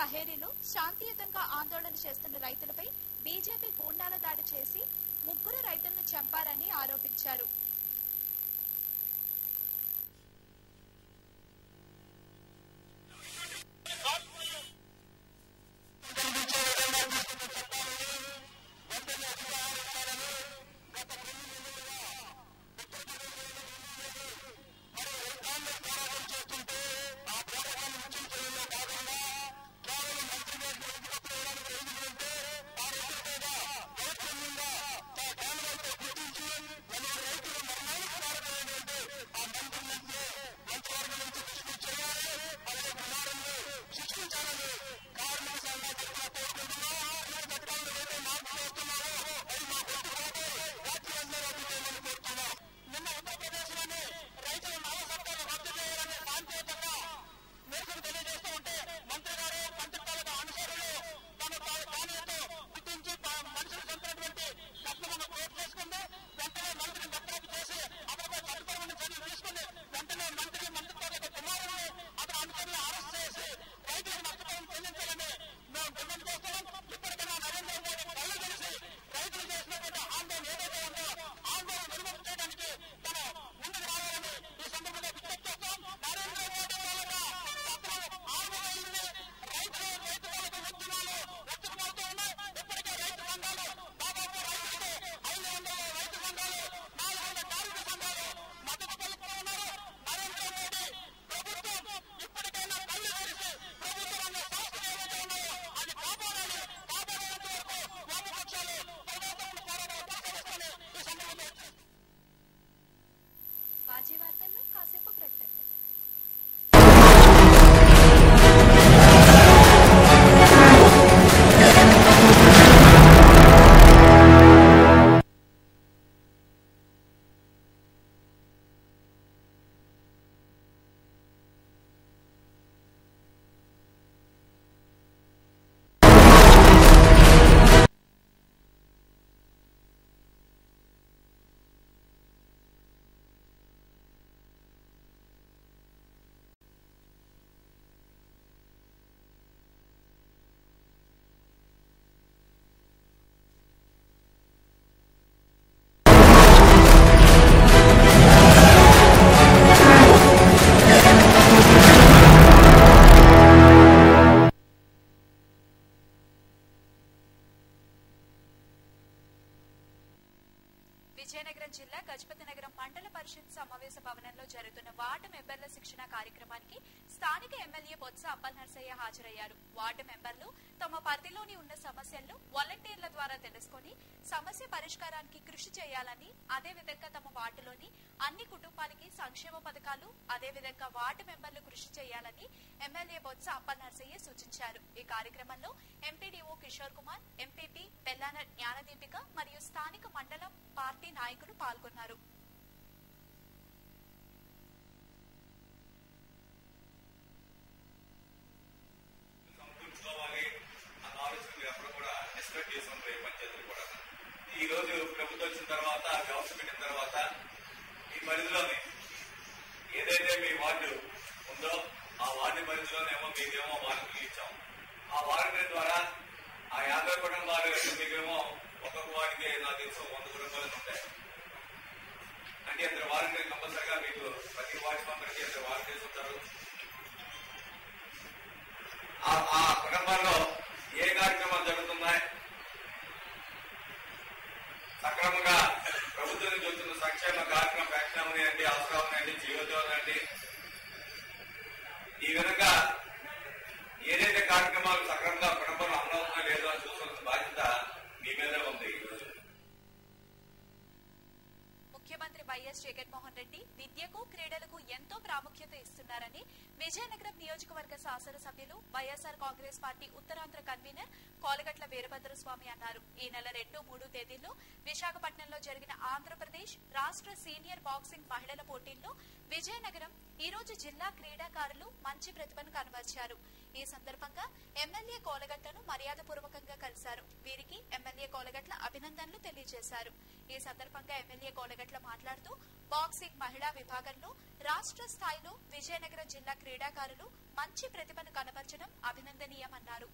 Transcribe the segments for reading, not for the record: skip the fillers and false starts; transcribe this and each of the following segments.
కహేరిలో శాంతియుతంగా ఆందోళన చేస్తున్న రైతులపై బీజేపీ గూండాల దాడి చేసి 3 రైతులను చంపారని ఆరోపించారు. విజయనగరం జిల్లా గజపతినగరం మండల పరిషత్ సమావేశ భవనంలో జరుగుతున్న వార్డు మెంబర్ల శిక్షణ కార్యక్రమానికి స్థానిక ఎమ్మెల్యే బొత్స అప్పలనరసయ్య హాజరయ్యారు. వార్డు మెంబర్లు తమ పరిధిలోని ఉన్న సమస్యలను వాలంటీర్ల ద్వారా తెలుసుకుని సమస్య పరిష్కారానికి కృషి చేయాలని, అదేవిధంగా తమ వార్డులోని అన్ని కుటుంబాలకి సంక్షేమ పథకాలు, అదేవిధంగా వార్డు మెంబర్లు కృషి చేయాలని ఎమ్మెల్యే బొత్స అప్పలనరసయ్య సూచించారు. ఈ కార్యక్రమంలో ఎంపీడీఓ కిషోర్ కుమార్, ఎంపీపీ బెల్లాన జ్ఞానదీపిక మరియు స్థానిక మండల పార్టీ నాయకులు పాల్గొన్నారు. ఈ రోజు ప్రభుత్వం వచ్చిన తర్వాత, వ్యవస్థ పెట్టిన తర్వాత ఈ పరిధిలోనే ఏదైతే మీ వార్డు ఉందో ఆ వార్డు పరిధిలోనేమో మీకేమో వారంటీ ఇచ్చాం. ఆ వారంటీ ద్వారా ఆ 50 కుటుంబాలు మీకేమో ఒక్కొక్క వారికి నాకు తెలుసు 100 కుటుంబాలు ఉంటాయి. అంటే ఇద్దరు వారంటీ కంపల్సరిగా మీకు ప్రతి వార్డు మెంబర్కి ఇద్దరు వారంటీస్ ఉంటారు. ఆ కుటుంబాల్లో ఏ కార్యక్రమాలు జరుగుతున్నాయి, సక్రమంగా ప్రభుత్వం నుంచి వచ్చిన సంక్షేమ కార్యక్రమం పెన్షన్ ఉన్నాయండి, అవసరం ఉన్నాయండి, జీవోద్యోగం అండి, ఈ విధంగా ఏదైతే కార్యక్రమాలు సక్రమంగా కుటుంబంలో అమలు అవుతున్నా లేదో అని చూసుకోవాల్సిన బాధ్యత మీ మీదే ఉంది. ఈరోజు ముఖ్యమంత్రి వైఎస్ జగన్మోహన్ రెడ్డి విద్యకు, క్రీడలకు ఎంతో ప్రాముఖ్యత ఇస్తున్నారని విజయనగరం నియోజకవర్గ శాసనసభ్యులు YSR Congress party Uttarandhra convener Kolagatla Veerabhadraswamy అన్నారు. ఈ నెల 2, 3 తేదీల్లో విశాఖపట్నంలో జరిగిన ఆంధ్రప్రదేశ్ రాష్ట్ర సీనియర్ బాక్సింగ్ మహిళల పోటీల్లో విజయనగరం ఈ రోజు జిల్లా క్రీడాకారులు మంచి ప్రతిభను కనబర్చారు. ఈ సందర్భంగా ఎమ్మెల్యే కోలగట్లను మర్యాదపూర్వకంగా కలిశారు. వీరికి ఎమ్మెల్యే కోలగట్ల అభినందనలు తెలియజేశారు. ఈ సందర్భంగా ఎమ్మెల్యే కోలగట్ల మాట్లాడుతూ బాక్సింగ్ మహిళా విభాగంలో రాష్ట్ర స్థాయిలో విజయనగరం జిల్లా క్రీడాకారులు మంచి ప్రతిభను కనబర్చడం అభినందనీయమన్నారు.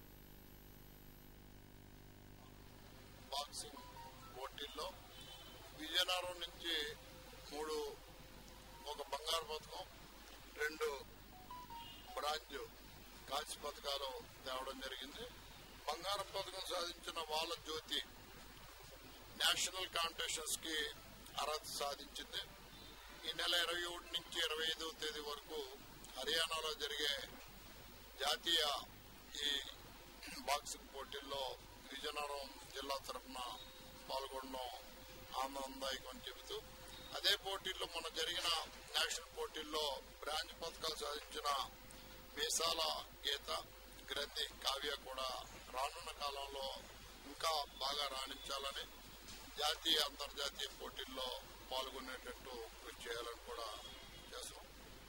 బాక్సింగ్ పోటీల్లో విజయనగరం నుంచి 3 ఒక బంగారు పథకం 2 బ్రాంజ్ కాంస్య పథకాలు తేవడం జరిగింది. బంగారం పథకం సాధించిన వాళ్ళ జ్యోతి నేషనల్ కాంపిటీషన్స్ కి అర్హత సాధించింది. ఈ నెల 21 నుంచి 25వ తేదీ వరకు హర్యానాలో జరిగే జాతీయ ఈ బాక్సింగ్ పోటీల్లో విజయనగరం జిల్లా తరఫున పాల్గొనడం ఆనందదాయకం అని చెబుతూ, అదే పోటీల్లో మొన్న జరిగిన నేషనల్ పోటీల్లో బ్రాంజ్ పథకాలు సాధించిన మీసాల గీత, గ్రంథి కావ్య కూడా రానున్న కాలంలో ఇంకా బాగా రాణించాలని, జాతీయ అంతర్జాతీయ పోటీల్లో పాల్గొనేటట్టు కృషి చేయాలని కూడా చేస్తాం.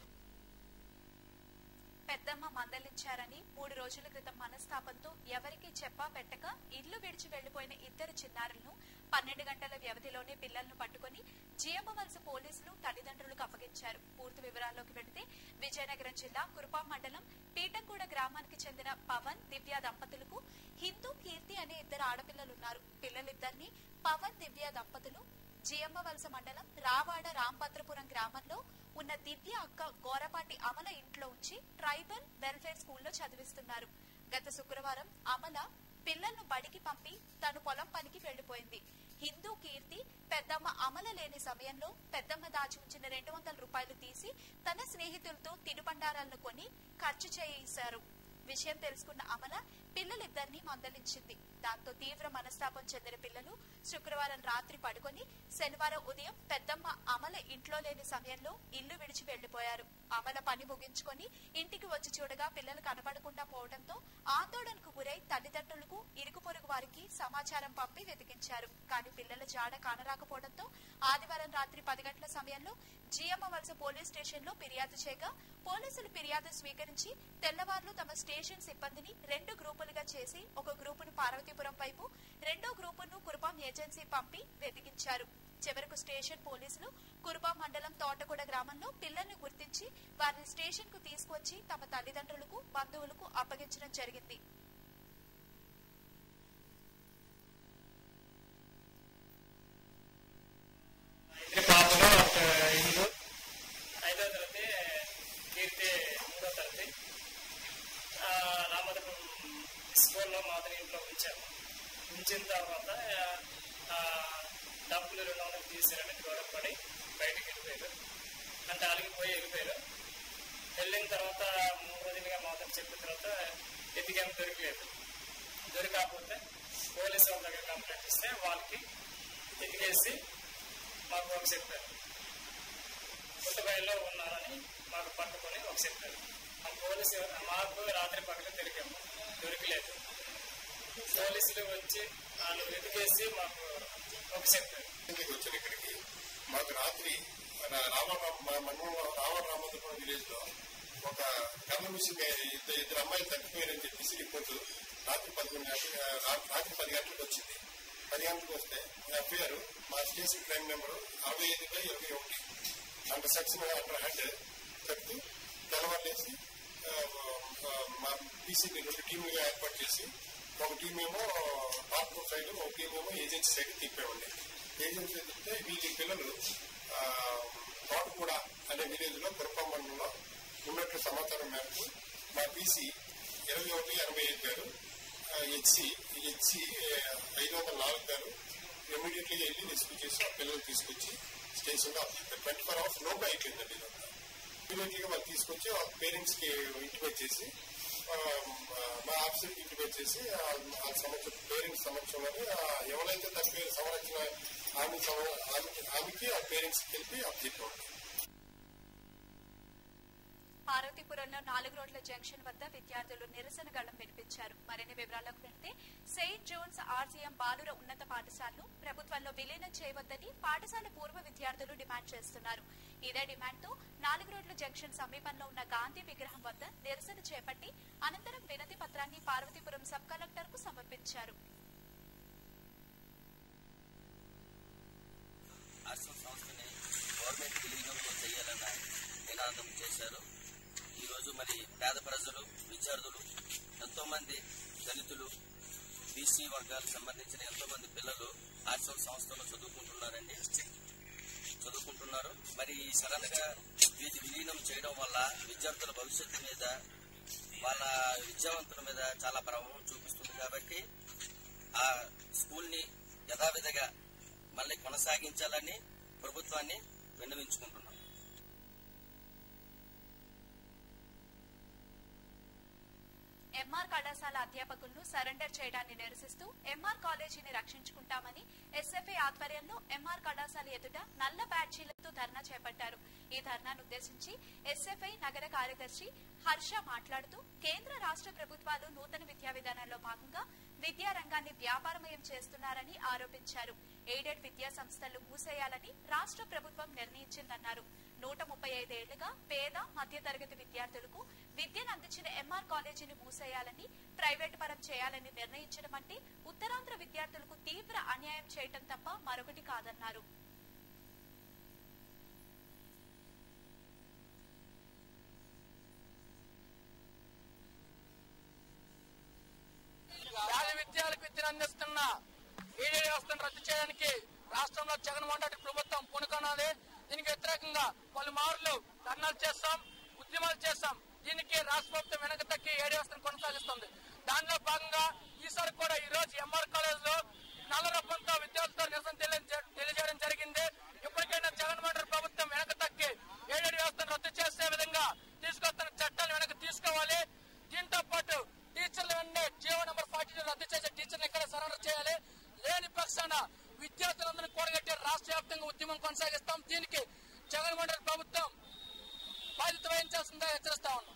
పెద్దమ్మ మందలించారని 3 రోజుల క్రితం మనస్తాపంతో ఎవరికి చెప్పా పెట్టక ఇల్లు విడిచి వెళ్లిపోయిన 2 చిన్నారులను 12 గంటల వ్యవధిలోనే పిల్లలను పట్టుకుని జియమ్మవలస పోలీసులు తల్లిదండ్రులకు అప్పగించారు. పూర్తి వివరాల్లోకి వెళితే విజయనగరం జిల్లా కురుపాం మండలం పీటంగూడ గ్రామానికి చెందిన పవన్, దివ్య దంపతులకు హిందూ, కీర్తి అనే 2 ఆడపిల్లలున్నారు. పిల్లలిద్దరిని పవన్, దివ్య దంపతులు జియమ్మవలస మండలం రావాడ రాంభద్రపురం గ్రామంలో ఉన్న దివ్య అక్క గోరపాటి అమల ఇంట్లో ఉంచి ట్రైబల్ వెల్ఫేర్ స్కూల్లో చదివిస్తున్నారు. గత శుక్రవారం అమల పిల్లలను బడికి పంపి తను పొలం పనికి వెళ్లిపోయింది. హిందూ, కీర్తి పెద్దమ్మ అమల లేని సమయంలో పెద్దమ్మ దాచి ఉంచిన 200 రూపాయలు తీసి తన స్నేహితులతో తినుబండారాలను కొని ఖర్చు చేశారు. విషయం తెలుసుకున్న అమల పిల్లలిద్దరినీ మందలించింది. దాంతో తీవ్ర మనస్తాపం చెందిన పిల్లలు శుక్రవారం రాత్రి పడుకొని శనివారం ఉదయం పెద్దమ్మ అమల ఇంట్లో లేని సమయంలో ఇల్లు విడిచి వెళ్లిపోయారు. అమల పని ముగించుకొని ఇంటికి వచ్చి చూడగా పిల్లలు కనబడకుండా పోవడంతో ఆందోళనకు గురై తల్లిదండ్రులకు, ఇరుగు పొరుగు వారికి సమాచారం పంపి వెతికించారు. కానీ పిల్లల జాడ కానరాకపోవడంతో ఆదివారం రాత్రి 10 గంటల సమయంలో జియమ్మవలస పోలీస్ స్టేషన్ లో ఫిర్యాదు చేయగా పోలీసులు ఫిర్యాదు స్వీకరించి తెల్లవారులు తమ స్టేషన్ సిబ్బందిని 2 గ్రూపులుగా చేసి ఒక గ్రూపును పార్వతీపురం వైపు, 2వ గ్రూపును కురుపాం ఏజెన్సీ పంపి వెతికించారు. చివరకు స్టేషన్ పోలీసులు కురుపాం మండలం తోటగూడ గ్రామంలో పిల్లల్ని గుర్తించి వారిని స్టేషన్ కు తీసుకువచ్చి తమ తల్లిదండ్రులకు, బంధువులకు అప్పగించడం జరిగింది. ఉంచిన తర్వాత డబ్బులు 200 తీసారని గొడవపడి బయటకు వెళ్ళిపోయారు. అంటే అలిగిపోయి వెళ్ళిపోయారు. వెళ్ళిన తర్వాత 3 రోజులుగా మాత్రం చెప్పిన తర్వాత ఎతికేమో దొరికలేదు. దొరకకపోతే పోలీసు వాళ్ళ దగ్గర కంప్లైంట్ ఇస్తే వాళ్ళకి ఎతికేసి మాకు ఒక చెప్పారు. పుట్టబయల్లో ఉన్నారని మాకు పట్టుకొని ఒక చెప్పారు. ఆ పోలీసు మాకు రాత్రి పగలు తిరిగాము, దొరికలేదు. పోలీసులు వచ్చి వాళ్ళు వెతికేసి మాకు ఒక చెప్పారు. వచ్చారు ఇక్కడికి. మాకు రాత్రి రామద్రపురం విలేజ్ లో ఒక కర్ణ మిషన్ 2 అమ్మాయిలు తప్పిపోయారని చెప్పేసి రిపోర్టు రాత్రి 10 గంటలకు వచ్చింది. 10 గంటలకు వస్తే ఎఫ్ఐఆర్ మా station crime number 65/21 under section under head చెప్తూ తెల్లవారులేసి మా పీసీని 2 టీములుగా ఏర్పాటు చేసి ఒక టీం ఏమో పార్పూర్ సైడ్, ఒక టీం ఏమో ఏజెన్సీ సైడ్ తిప్పామండి. ఏజెన్సీ తిప్పితే వీళ్ళ పిల్లలు తోటగూడ అనే విలేజ్ లో కురుపాం మండలంలో ఉన్నట్లు సమాచారం మేరకు మా పీసీ 21/85 గారు, హెచ్సి 504 గారు ఇమీడియట్లీ వెళ్ళి రెస్క్యూ చేసి ఆ పిల్లలు తీసుకొచ్చి స్టేషన్ లో 24 hours లోపు అయిపోయిందండి. ఇదంతా ఇమీడియట్లీగా వాళ్ళు తీసుకొచ్చి పేరెంట్స్ కి ఇంటిమేట్ చేసి మా ఆఫీసర్ ఇంటిమేట్ చేసి పేరెంట్స్ సమక్షంలోనే ఎవరైతే తన పేరు సంరక్షణ ఆమెకి ఆ పేరెంట్స్ తెలిపి అప్పచెప్పాడు. పార్వతీపురంలో 4 రోడ్ల జంక్షన్ వద్ద విద్యార్థులు నిరసన గళం వినిపించారు. నిర్వహించారు. మరిన్ని వివరాలకు వెళ్తే సెయింట్ జోన్స్ ఆర్సీఎం బాలుర ఉన్నత పాఠశాలను ప్రభుత్వంలో విలీనం చేయవద్దని పాఠశాల పూర్వ విద్యార్థులు డిమాండ్ చేస్తున్నారు. ఇదే డిమాండ్తో 4 రోడ్ల జంక్షన్ సమీపంలో ఉన్న గాంధీ విగ్రహం వద్ద నిరసన చేపట్టి అనంతరం వినతి పత్రాన్ని పార్వతీపురం సబ్ కలెక్టర్ కు సమర్పించారు. సంస్థని గవర్నమెంట్ విలీనంలో చేయాలన్న నినాదం చేశారు. ఈరోజు మరి పేద ప్రజలు, విద్యార్థులు, ఎంతో మంది దళితులు, బీసీ వర్గాలకు సంబంధించిన ఎంతో మంది పిల్లలు ఆర్సీఎం సంస్థలో చదువుకుంటున్నారు. మరి సడన్ గా వీటి విలీనం చేయడం వల్ల విద్యార్థుల భవిష్యత్తు మీద, వాళ్ళ విద్యావంతుల మీద చాలా ప్రభావం చూపిస్తుంది. కాబట్టి ఆ స్కూల్ ని యథావిధిగా మళ్ళీ కొనసాగించాలని ప్రభుత్వాన్ని విన్నవించుకుంటున్నాం. ఎంఆర్ కళాశాల అధ్యాపకులను సరెండర్ చేయడాన్ని నిరసిస్తూ ఎంఆర్ కాలేజీని రక్షించుకుంటామని ఎస్ఎఫ్ఐ ఆధ్వర్యంలో ఎంఆర్ కళాశాల ఎదుట నల్ల బ్యాడ్జీలతో ధర్నా చేపట్టారు. ఈ ధర్నాను ఉద్దేశించి ఎస్ఎఫ్ఐ నగర కార్యదర్శి హర్ష మాట్లాడుతూ కేంద్ర రాష్ట్ర ప్రభుత్వాలు నూతన విద్యా విధానంలో భాగంగా విద్యారంగాన్ని వ్యాపారమయం చేస్తున్నారని ఆరోపించారు. ఎయిడెడ్ విద్యా సంస్థలు మూసేయాలని రాష్ట్ర ప్రభుత్వం నిర్ణయించిందన్నారు. 135 ఏళ్లుగా పేద మధ్యతరగతి విద్యార్థులకు విద్యను అందించిన ఎంఆర్ కాలేజీని మూసేయాలని, ప్రైవేటు పరం చేయాలని నిర్ణయించడం అంటే ఉత్తరాంధ్ర విద్యార్థులకు తీవ్ర అన్యాయం చేయటం తప్ప మరొకటి కాదన్నారు. విద్యాలకు విద్యను అందిస్తున్న ఎయిడెడ్ వ్యవస్థను రద్దు చేయడానికి రాష్ట్రంలో జగన్మోహన్ రెడ్డి ప్రభుత్వం పూనుకున్నది. దీనికి వ్యతిరేకంగా పలుమార్లు ధర్నాలు చేస్తాం, ఉద్యమాలు చేస్తాం. దీనికి రాష్ట్ర ప్రభుత్వం వెనక తగ్గి ఎయిడెడ్ వ్యవస్థను కొనసాగిస్తుంది. దానిలో భాగంగా ఈసారి కూడా ఈ రోజు ఎంఆర్ కాలేజ్ లో నల్ల రూపంతో విద్యార్థులతో నిరసన తెలియజేయడం జరిగింది. ఇప్పటికైనా జగన్మోహన్ రెడ్డి ప్రభుత్వం వెనక తగ్గి ఎయిడెడ్ వ్యవస్థను రద్దు చేసే విధంగా తీసుకొస్తున్న చట్టాలు వెనక తీసుకోవాలి. దీంతో పాటు టీచర్లు వెంటనే జీవో నెంబర్ 42 రద్దు చేసే టీచర్లు ఇక్కడ సరెండర్ చేయాలి. లేని పక్షాన విద్యార్థులందరినీ కూడగట్టి రాష్ట్ర వ్యాప్తంగా ఉద్యమం కొనసాగిస్తాం. దీనికి జగన్మోహన్ రెడ్డి ప్రభుత్వం బాధ్యత వహించాల్సిందిగా హెచ్చరిస్తా ఉన్నాం.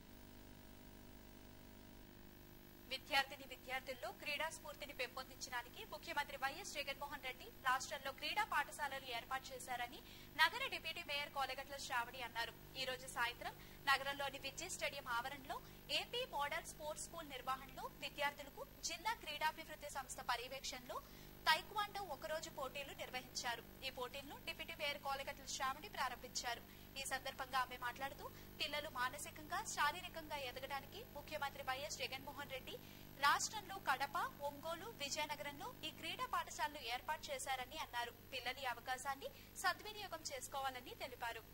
విద్యార్థుల్లో క్రీడా స్ఫూర్తిని పెంపొందించడానికి ముఖ్యమంత్రి వైఎస్ జగన్మోహన్ రెడ్డి రాష్ట్రంలో క్రీడా పాఠశాలలు ఏర్పాటు చేశారని నగర డిప్యూటీ మేయర్ కోలగట్ల శ్రావణి అన్నారు. ఈ రోజు సాయంత్రం నగరంలోని విజయ్ స్టేడియం ఆవరణలో ఏపీ మోడల్ స్పోర్ట్స్ స్కూల్ నిర్వహణలో విద్యార్థులకు జిల్లా క్రీడాభివృద్ధి సంస్థ పర్యవేక్షణలో తైక్వాండో ఒకరోజు పోటీలు నిర్వహించారు. ఈ పోటీలను డిప్యూటీ మేయర్ కోలగట్ల శ్రావణి ప్రారంభించారు. ఈ సందర్భంగా ఆమె మాట్లాడుతూ పిల్లలు మానసికంగా, శారీరకంగా ఎదగడానికి ముఖ్యమంత్రి వైఎస్ జగన్మోహన్ రెడ్డి రాష్ట్రంలో కడప, ఒంగోలు, విజయనగరంలో ఈ క్రీడా పాఠశాలలు ఏర్పాటు చేశారని అన్నారు. పిల్లలు ఈ అవకాశాన్ని సద్వినియోగం చేసుకోవాలని తెలిపారు.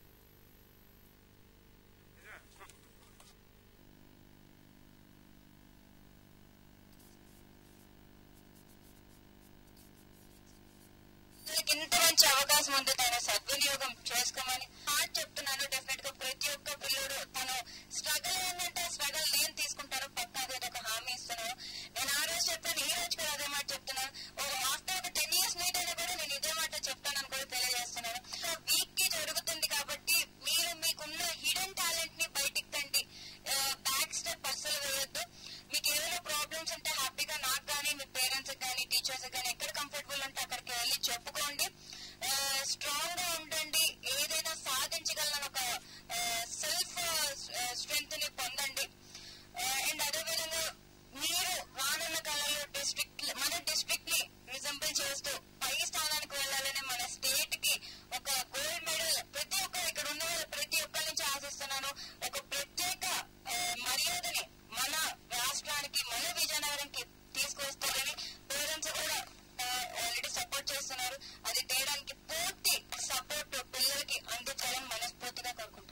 ఇంత మంచి అవకాశం ఉంది, తను సద్వినియోగం చేసుకోమని చెప్తున్నాను. డెఫినెట్ గా ప్రతి ఒక్క పిల్లడు తను స్ట్రగల్ ఏంటంటే స్ట్రగల్ నేను తీసుకుంటాను, పక్కా ఒక హామీ ఇస్తున్నాను. నేను ఆ రోజు చెప్తాను, ఈ రోజు కూడా అదే మాట చెప్తున్నాను. ఆఫ్టర్ ఒక 10 years మీట్ అయినా కూడా నేను ఇదే మాట చెప్తానని కూడా తెలియజేస్తున్నాను. వీక్ కి జరుగుతుంది కాబట్టి మీరు మీకున్న హిడెన్ టాలెంట్ ని బయటికి తండి, బ్యాక్ స్టెప్ అస్సలు వేయొద్దు. మీకు ఏదైనా ప్రాబ్లమ్స్ ఉంటే హ్యాపీగా నాకు కానీ, మీ పేరెంట్స్ కానీ, టీచర్స్ కానీ ఎక్కడ కంఫర్టబుల్ ఉంటే అక్కడికి వెళ్ళి చెప్పుకోండి. స్ట్రాంగ్ గా ఉండండి, ఏదైనా సాధించగలను ఒక సెల్ఫ్ స్ట్రెంగ్త్ ని పొందండి. అండ్ అదేవిధంగా మీరు రానున్న కాలంలో మన డిస్ట్రిక్ట్ ని రిజెంబుల్ చేస్తూ పై స్థానానికి వెళ్ళాలని, మన స్టేట్ కి ఒక గోల్డ్ మెడల్ ప్రతి ఒక్కరు ఇక్కడ ఉన్న వాళ్ళు ప్రతి ఒక్కరి నుంచి ఆశిస్తున్నాను. ఒక ప్రత్యేక మర్యాదని మన రాష్ట్రానికి, మన విజయనగరంకి తీసుకొస్తారని పేరెంట్స్ కూడా ఆల్రెడీ సపోర్ట్ చేస్తున్నారు. అది చేయడానికి పూర్తి సపోర్ట్ పిల్లలకి అందించాలని మనస్ఫూర్తిగా కోరుకుంటున్నాను.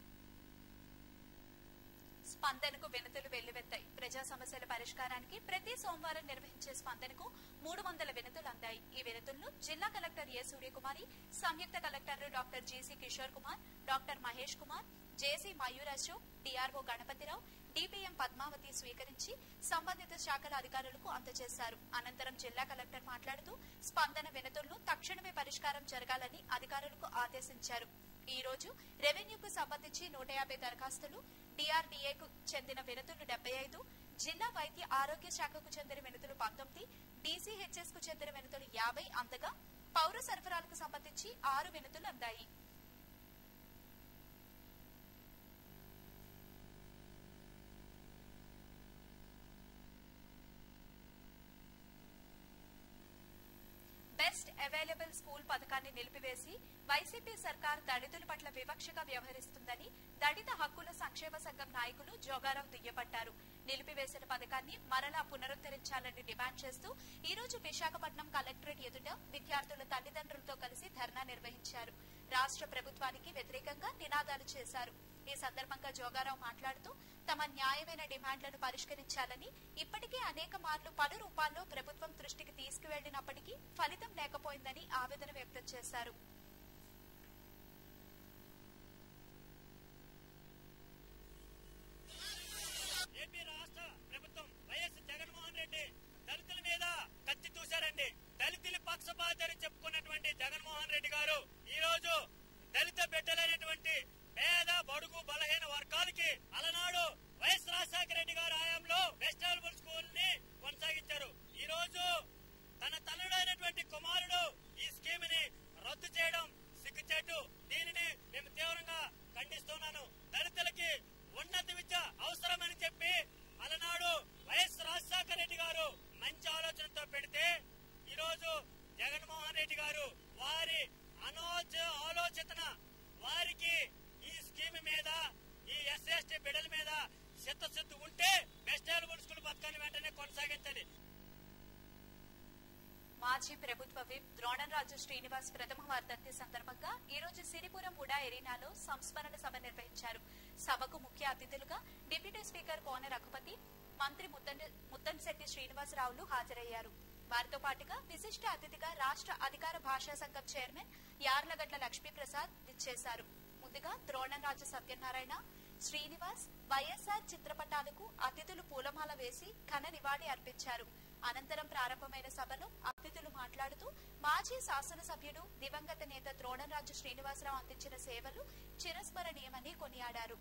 స్పందనకు వినతులు వెల్లువెత్తాయి. ప్రజా సమస్యల పరిష్కారానికి ప్రతి సోమవారం నిర్వహించే స్పందనకు 300 వినతులు అందాయి. ఈ వినతులను జిల్లా కలెక్టర్ ఏ సూర్యకుమారి, సంయుక్త కలెక్టర్లు doctor GC Kishore Kumar, doctor Mahesh Kumar, JC Mayuraju, DRO Ganapathirao, DPM Padmavathi స్వీకరించి సంబంధిత శాఖల అధికారులకు అందజేశారు. అనంతరం జిల్లా కలెక్టర్ మాట్లాడుతూ స్పందన వినతులను తక్షణమే పరిష్కారం జరగాలని అధికారులకు ఆదేశించారు. ఈ రోజు రెవెన్యూకు సంబంధించి 150 దరఖాస్తులు, డిఆర్డీఏకు చెందిన వినతులు 75, జిల్లా వైద్య ఆరోగ్య శాఖకు చెందిన వినతులు 19, డీసీహెచ్ఎస్ కు చెందిన వినతులు 50 అందగా పౌర సరఫరాలకు సంబంధించి 6 వినతులు అందాయి. బెస్ట్ అవైలబుల్ స్కూల్ పథకాన్ని నిలిపివేసి వైసీపీ సర్కార్ దళితుల పట్ల వివక్షగా వ్యవహరిస్తుందని దళిత హక్కుల సంక్షేమ సంఘం నాయకులు జోగారావు దుయ్యబట్టారు. నిలిపివేసిన పథకాన్ని మరలా పునరుద్ధరించాలని డిమాండ్ చేస్తూ ఈ రోజు విశాఖపట్నం కలెక్టరేట్ ఎదుట విద్యార్థుల తల్లిదండ్రులతో కలిసి ధర్నా నిర్వహించారు. రాష్ట్ర ప్రభుత్వానికి వ్యతిరేకంగా నినాదాలు చేశారు. ఈ సందర్భంగా జోగారావు మాట్లాడుతూ తమ న్యాయమైన డిమాండ్లను పరిష్కరించాలని, ఇప్పటికే అనేక మార్లు పలు రూపాల్లో ప్రభుత్వం దృష్టికి తీసుకువెళ్లినప్పటికీ ఫలితం లేకపోయిందని ఆవేదన వ్యక్తం చేశారు. ఏపీ రాష్ట్ర ప్రభుత్వం వైఎస్ జగన్మోహన్ రెడ్డి దళితుల మీద కత్తి చూశారండి. దళితుల పక్షపాతని చెప్పుకున్నటువంటి జగన్మోహన్ రెడ్డి గారు ఈ రోజు దళిత బిడ్డలైనటువంటి పేద బడుగు బలహీన వర్గాలకి అలనాడు వైఎస్ రాజశేఖర రెడ్డి గారు హయాంలో బెస్ట్ అవైలబుల్ స్కూల్ ని కొనసాగించారు. ఈ రోజు తన తల్లుడైనటువంటి కుమారుడు ఈ స్కీమ్ ని రద్దు చేయడం సిగ్గుచేటు. దీనిని మేము తీవ్రంగా ఖండిస్తున్నాను. దళితులకి ఉన్నత విద్య అవసరమని చెప్పి అలనాడు వైఎస్ రాజశేఖర రెడ్డి గారు మంచి ఆలోచనతో పెడితే ఈ రోజు జగన్మోహన్ రెడ్డి గారు వారి ఆలోచన వారికి ఈ స్కీమ్ మీద ఈ ఎస్సీ బిడ్డల మీద చిత్తశుద్ధి ఉంటే బెస్ట్ అవైలబుల్ స్కూల్ పథకాన్ని వెంటనే కొనసాగించాలి. మాజీ ప్రభుత్వ విప్ ద్రోణంరాజు శ్రీనివాస్ ప్రథమ వర్ధంతి సందర్భంగా ఈ రోజు సిరిపురం ఉడా ఎరీనాలో సంస్మరణ సభ నిర్వహించారు. సభకు ముఖ్య అతిథులుగా డిప్యూటీ స్పీకర్ కోన రఘుపతి, మంత్రి ముత్తంశెట్టి శ్రీనివాసరావులు హాజరయ్యారు. వారితో పాటుగా విశిష్ట అతిథిగా రాష్ట్ర అధికార భాషా సంఘం చైర్మన్ యార్లగడ్ల లక్ష్మీప్రసాద్ విచ్చేశారు. ముందుగా ద్రోణంరాజు సత్యనారాయణ, శ్రీనివాస్, వైఎస్ఆర్ చిత్రపటాలకు అతిథులు పూలమాల వేసి ఘన నివాళి అర్పించారు. అనంతరం ప్రారంభమైన సభలో అతిథులు మాట్లాడుతూ మాజీ శాసనసభ్యుడు దివంగత నేత ద్రోణంరాజు శ్రీనివాసరావు అందించిన సేవలు చిరస్మరణీయమని కొనియాడారు.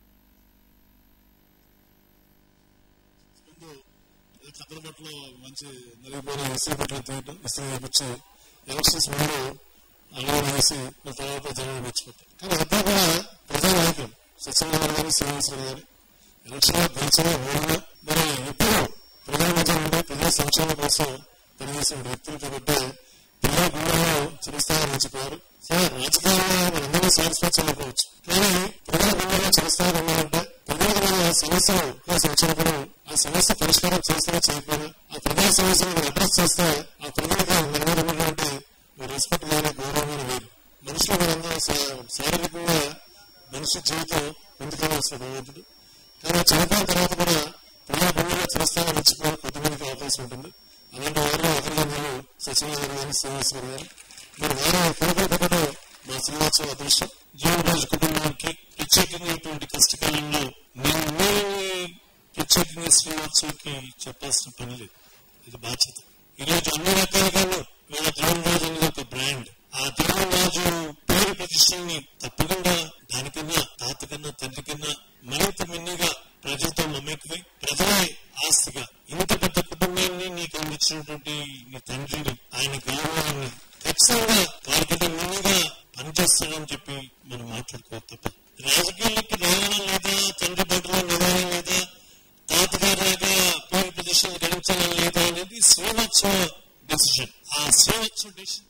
చంద్రపట్లో మంచి నలిగిపోయిన ఇస్త్రీ పట్ల ఇస్త్రీ వచ్చి ఎలక్షన్స్ ముందు అలవాటు వేసి తర్వాత జనాలు మెచ్చిపోతారు. కానీ అంతా కూడా ప్రజానాయకులు సత్యనారాయణ గారు, శ్రీనివాసరావు గారు ఎలక్షన్ గెలిచినా ఓడినా మరి ఎప్పుడు ప్రధానమంత్రి ఉంటే ప్రజా సంక్షేమం కోసం పనిచేసిన వ్యక్తులు కాబట్టి ప్రజా గుండెల్లో చిరస్థాయి ఉంచిపోయారు. రాజకీయంగా మనందరూ సాటిస్ఫాక్షన్ కానీ ప్రజా గుండెల్లో చిరస్థాయి ఉండాలంటే ప్రజల సమస్యలు సంక్షేమం ఆ సమస్య పరిష్కారం చేస్తే చేయకపోయినా ఆ ప్రజా సమస్యలను అడ్రస్ చేస్తే ఆ ప్రజలకు నెరవేరమంటే రెస్పెక్ట్ కానీ గౌరవం వేరు. మనుషులు మనందరూ శారీరకంగా మనిషి జీవితం పొందుకోవాల్సిన భగవంతుడు. కానీ చనిపోయిన తర్వాత కూడా ప్రజా గుండెల్లో చిరస్థాయి ఉంచిపోయిన కొంతమందికి అవకాశం ఉంటుంది. అలాంటి వారిలో అగ్రగణ్యులు సచివాలయం గారు, శ్రీనివాసరావు గారు మరి వారు కోరుకోవడం మా శ్రీనివాసరావు అదృష్టం. జీవనరాజు కుటుంబానికి ప్రత్యేకమైనటువంటి కష్టకాలంలో నేను ప్రత్యేకంగా శ్రీనివాసరావుకి చెప్పాల్సిన పని లేదు. ఇది బాధ్యత. ఈరోజు అన్ని రకాలుగా వీళ్ళ ద్రోణరాజు అనేది ఒక బ్రాండ్. ఆ ద్రోణరాజు పేరు ప్రతిష్టని తప్పకుండా దానికన్నా తాత కన్నా తండ్రి కన్నా మరింత మిన్నిగా ప్రజలతో మమేకమై ప్రజలే ఆస్తిగా ఇంత పెద్ద కుటుంబాన్ని నీకు అందించినటువంటి నీ తండ్రిని ఆయన గౌరవాన్ని ఖచ్చితంగా వారికంటే మిన్నిగా పనిచేస్తాడని చెప్పి మనం మాట్లాడుకోవాలి తప్ప రాజకీయాలకి రావడం లేదా, తండ్రి బట్టలో నిదానం లేదా, తాతగారిలాగా పేరు ప్రతిష్టలు గడించాలని లేదా అనేది శ్రీవత్సవ డెసిషన్. ఆ శ్రీవత్సవ డెసిషన్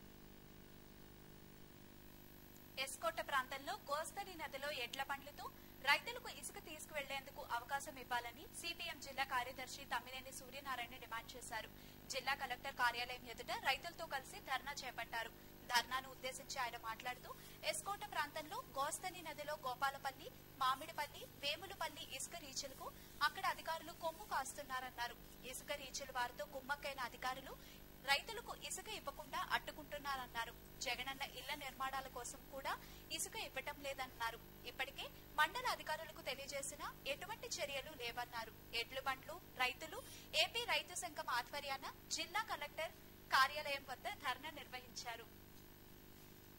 ఎస్కోట ప్రాంతంలో గోస్తని నదిలో ఎడ్ల బండ్లతో రైతులకు ఇసుక తీసుకువెళ్లేందుకు అవకాశం ఇవ్వాలని సిపిఎం జిల్లా కార్యదర్శి తమ్మినేని సూర్యనారాయణ డిమాండ్ చేశారు. జిల్లా కలెక్టర్ కార్యాలయం ఎదుట రైతులతో కలిసి ధర్నా చేపట్టారు. ధర్నాను ఉద్దేశించి ఆయన మాట్లాడుతూ ఎస్కోట ప్రాంతంలో గోస్తని నదిలో గోపాలపల్లి, మామిడిపల్లి, వేములపల్లి ఇసుక రీచులకు అక్కడ అధికారులు కొమ్ము కాస్తున్నారన్నారు. ఇసుక రీచుల వారితో కుమ్మక్కైన అధికారులు రైతులకు ఇసుక ఇవ్వకుండా అడ్డుకుంటున్నారన్నారు. జగనన్న ఇళ్ల నిర్మాణాల కోసం కూడా ఇసుక ఇవ్వటం లేదన్నారు. ఇప్పటికే మండల అధికారులకు తెలియజేసిన ఎటువంటి చర్యలు లేవన్నారు. ఎడ్లు బండ్లు రైతులు ఏపీ రైతు సంఘం ఆధ్వర్యాన జిల్లా కలెక్టర్ కార్యాలయం వద్ద ధర్నా నిర్వహించారు.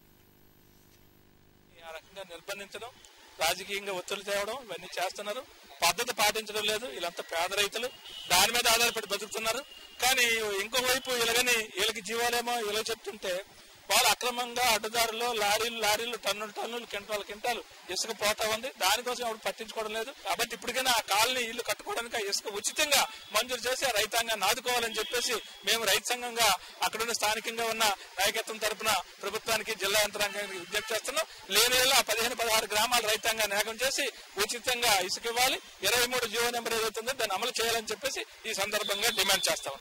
ఆ రకంగా నిర్బంధించడం, రాజకీయంగా ఒత్తిడి తేవడం ఇవన్నీ చేస్తున్నారు. పద్ధతి పాటించడం లేదు. వీళ్ళంతా పేద రైతులు, దాని మీద ఆధారపడి బతుకుతున్నారు. కానీ ఇంకోవైపు వీళ్ళకి జీవాలేమో ఇలా చెప్తుంటే వాళ్ళు అక్రమంగా అడ్డదారులో లారీలు టన్నులు కింటాలు ఇసుక పోతా ఉంది. దానికోసం ఎవరు పట్టించుకోవడం లేదు. కాబట్టి ఇప్పటికైనా ఆ కాలనీ ఇల్లు కట్టుకోవడానికి ఆ ఇసుక ఉచితంగా మంజూరు చేసి ఆ రైతాంగాన్ని ఆదుకోవాలని చెప్పేసి మేము రైతు సంఘంగా అక్కడున్న స్థానికంగా ఉన్న నాయకత్వం తరఫున ప్రభుత్వానికి, జిల్లా యంత్రాంగానికి విజ్ఞప్తి చేస్తున్నాం. లేని 15-16 గ్రామాల రైతాంగాన్ని ఏకం చేసి ఉచితంగా ఇసుక ఇవ్వాలి. 23 జీవో నెంబర్ ఏదైతుందో దాన్ని అమలు చేయాలని చెప్పేసి ఈ సందర్భంగా డిమాండ్ చేస్తాం.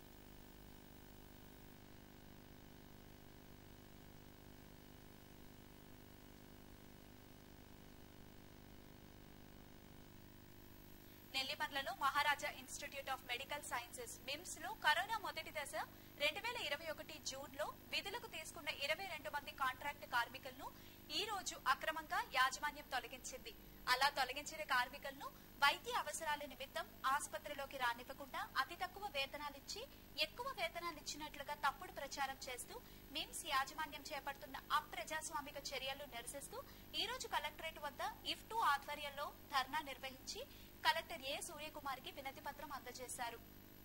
నెల్లిమర్లలో Maharaja institute of medical sciences MIMS లో కరోనా మొదటి దశ 2021 జూన్ లో విధులకు తీసుకున్న 22 మంది కాంట్రాక్ట్ కార్మికులను ఈ రోజు అక్రమంగా యాజమాన్యం తొలగించింది. అలా తొలగించిన కార్మికులను వైద్య అవసరాల నిమిత్తం ఆసుపత్రిలోకి రానివ్వకుండా అతి తక్కువ వేతనాలిచ్చి ఎక్కువ వేతనాలిచ్చినట్లుగా తప్పుడు ప్రచారం చేస్తూ మిమ్స్ యాజమాన్యం చేపడుతున్న అప్రజాస్వామిక చర్యలు నిరసిస్తూ ఈ రోజు కలెక్టరేట్ వద్ద ఇఫ్టు ఆధ్వర్యంలో ధర్నా నిర్వహించి కలెక్టర్ ఏ సూర్యకుమార్ కి వినతి పత్రం అందజేశారు.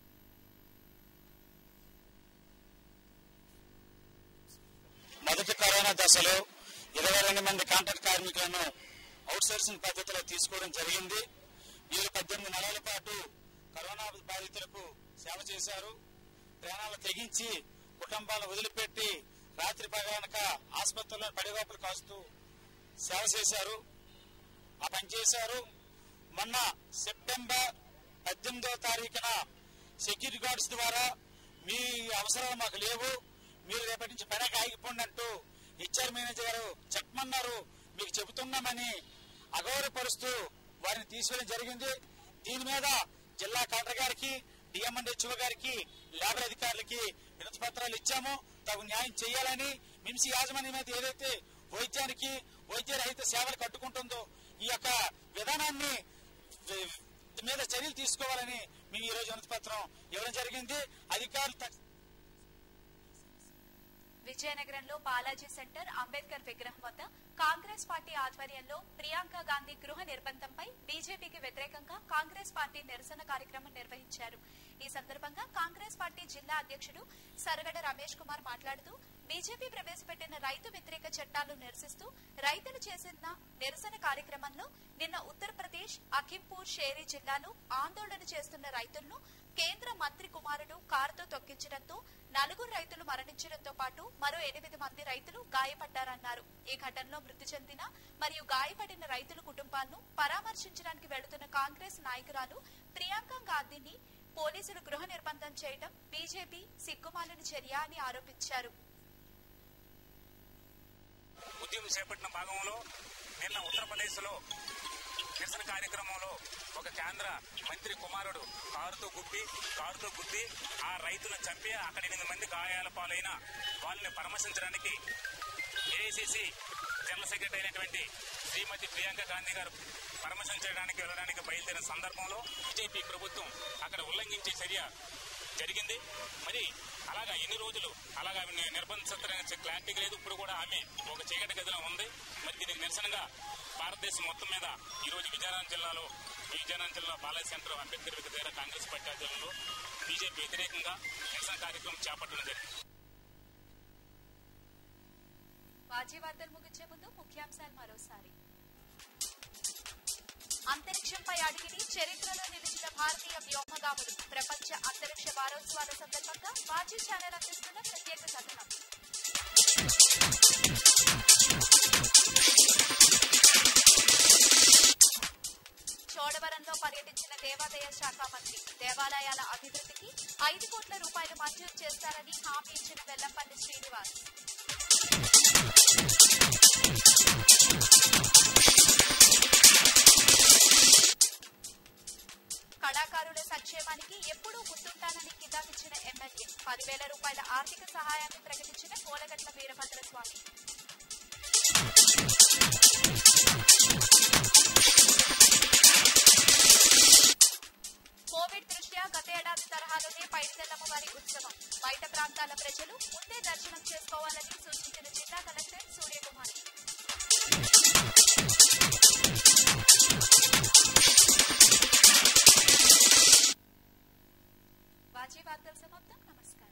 మొదటి కరోనా దశలో 22 మంది కాంట్రాక్ట్ కార్మికులను అవుట్ సోర్సింగ్ పద్ధతిలో తీసుకోవడం జరిగింది. వీళ్ళు 18 నెలల పాటు కరోనా బాధితులకు సేవ చేశారు. ప్రాణాలు తెగించి కుటుంబాలను వదిలిపెట్టి రాత్రి పగలనక ఆసుపత్రుల్లో పడిగాపులు కాస్తూ సేవ చేశారు. ఆ పని చేశారు. మొన్న సెప్టెంబర్ 18వ తారీఖున సెక్యూరిటీ గార్డ్స్ ద్వారా మీ అవసరాలు మాకు లేవు, మీరు రేపటి నుంచి పనికి ఆగిపోండి అంటూ హెచ్ఆర్ మేనేజర్ గారు చెప్పమన్నారు. మీకు చెబుతున్నామని అగౌరవపరుస్తూ వారిని తీసుకోవడం జరిగింది. దీని మీద జిల్లా కలెక్టర్ గారికి, డిఎంఎన్హెచ్ఓ గారికి, లేబర్ అధికారులకి వినతి పత్రాలు ఇచ్చాము. తగు న్యాయం చేయాలని మిమ్స్ యాజమాన్యం మీద ఏదైతే వైద్య రహిత సేవలు కట్టుకుంటుందో ఈ యొక్క విధానాన్ని మీద చర్యలు తీసుకోవాలని మేము ఈ రోజు వినతి పత్రం ఇవ్వడం జరిగింది. అధికారులు విజయనగరంలో బాలాజీ సెంటర్ అంబేద్కర్ విగ్రహం వద్ద కాంగ్రెస్ పార్టీ ఆధ్వర్యంలో ప్రియాంక గాంధీ గృహ నిర్బంధంపై బీజేపీకి వ్యతిరేకంగా కాంగ్రెస్ పార్టీ నిరసన కార్యక్రమం నిర్వహించారు. ఈ సందర్భంగా కాంగ్రెస్ పార్టీ జిల్లా అధ్యక్షుడు సరగడ రమేష్ కుమార్ మాట్లాడుతూ బీజేపీ ప్రవేశపెట్టిన రైతు వ్యతిరేక చట్టాలను నిరసిస్తూ రైతులు చేసిన నిరసన కార్యక్రమంలో నిన్న ఉత్తరప్రదేశ్ అఖింపూర్ షేరీ జిల్లాలో ఆందోళన చేస్తున్న రైతులను కేంద్ర మంత్రి కుమారుడు కారుతో తొక్కించడంతో 4 రైతులు మరణించడంతో పాటు మరో 8 మంది రైతులు గాయపడ్డారన్నారు. ఈ ఘటనలో మృతి చెందిన మరియు గాయపడిన రైతుల కుటుంబాలను పరామర్శించడానికి వెళుతున్న కాంగ్రెస్ నాయకురాలు ప్రియాంక గాంధీని పోలీసులు గృహ నిర్బంధం చేయడం బీజేపీ సిగ్గుమాలిన చర్య అని ఆరోపించారు. ఉద్యమం చేపట్టిన భాగంలో నిన్న ఉత్తరప్రదేశ్ లో నిరసన కార్యక్రమంలో ఒక కేంద్ర మంత్రి కుమారుడు కారుతో గుద్ది ఆ రైతులను చంపి అక్కడ 8 మంది గాయాల పాలైన వాళ్ళని పరామర్శించడానికి ఏఐసిసి జనరల్ సెక్రటరీ అయినటువంటి శ్రీమతి ప్రియాంక గాంధీ గారు పరామర్శించడానికి వెళ్ళడానికి బయలుదేరిన సందర్భంలో బీజేపీ ప్రభుత్వం అక్కడ ఉల్లంఘించే చర్య జరిగింది. మరి అలాగా ఎన్ని రోజులు అలాగా నిర్బంధించడానికి క్లారిటీ లేదు. ఇప్పుడు కూడా ఆమె ఒక చీకటి గదిలో ఉంది. మరి దీనికి నిరసనగా భారతదేశం మొత్తం మీద ఈరోజు విజయనగరం జిల్లా బాలాజీ సెంటర్ అంబేద్కర్ విగ్రహం దగ్గర కాంగ్రెస్ పార్టీ ఆధ్వర్యంలో బీజేపీ వ్యతిరేకంగా నిరసన కార్యక్రమం చేపట్టడం జరిగింది. వాజీ వార్తలు ముగించే ముందు ముఖ్యాంశాలు మరోసారి. అంతరిక్షంపై అడిగిడి చరిత్రలో నిలిచిన భారతీయ వ్యోమగాములు ప్రపంచ అంతరిక్ష వారోత్సవాల సందర్భంగా వాజీ ఛానల్ అందిస్తున్న ప్రత్యేక కథనం. చోడవరంలో పర్యటించిన దేవాదాయ శాఖ మంత్రి దేవాలయాల అభివృద్ధికి 5 కోట్ల రూపాయలు మంజూరు చేస్తారని హామీ ఇచ్చిన వెల్లంపల్లి శ్రీనివాస్. కళాకారుల సంక్షేమానికి ఎప్పుడూ ముందుంటానని కితాబిచ్చిన ఎమ్మెల్యే 10,000 రూపాయల ఆర్థిక సహాయాన్ని ప్రకటించిన కోలగట్ల వీరభద్రస్వామి. కోవిడ్ దృష్ట్యా గత ఏడాది తరహాలోనే పైడితల్లమ్మవారి ఉత్సవం బయట ప్రాంతాల ప్రజలు ముందే దర్శనం చేసుకోవాలని సూచించిన జిల్లా కలెక్టర్ సూర్యకుమార్. బాజీ వార్తలు సమాప్తం. నమస్కారం.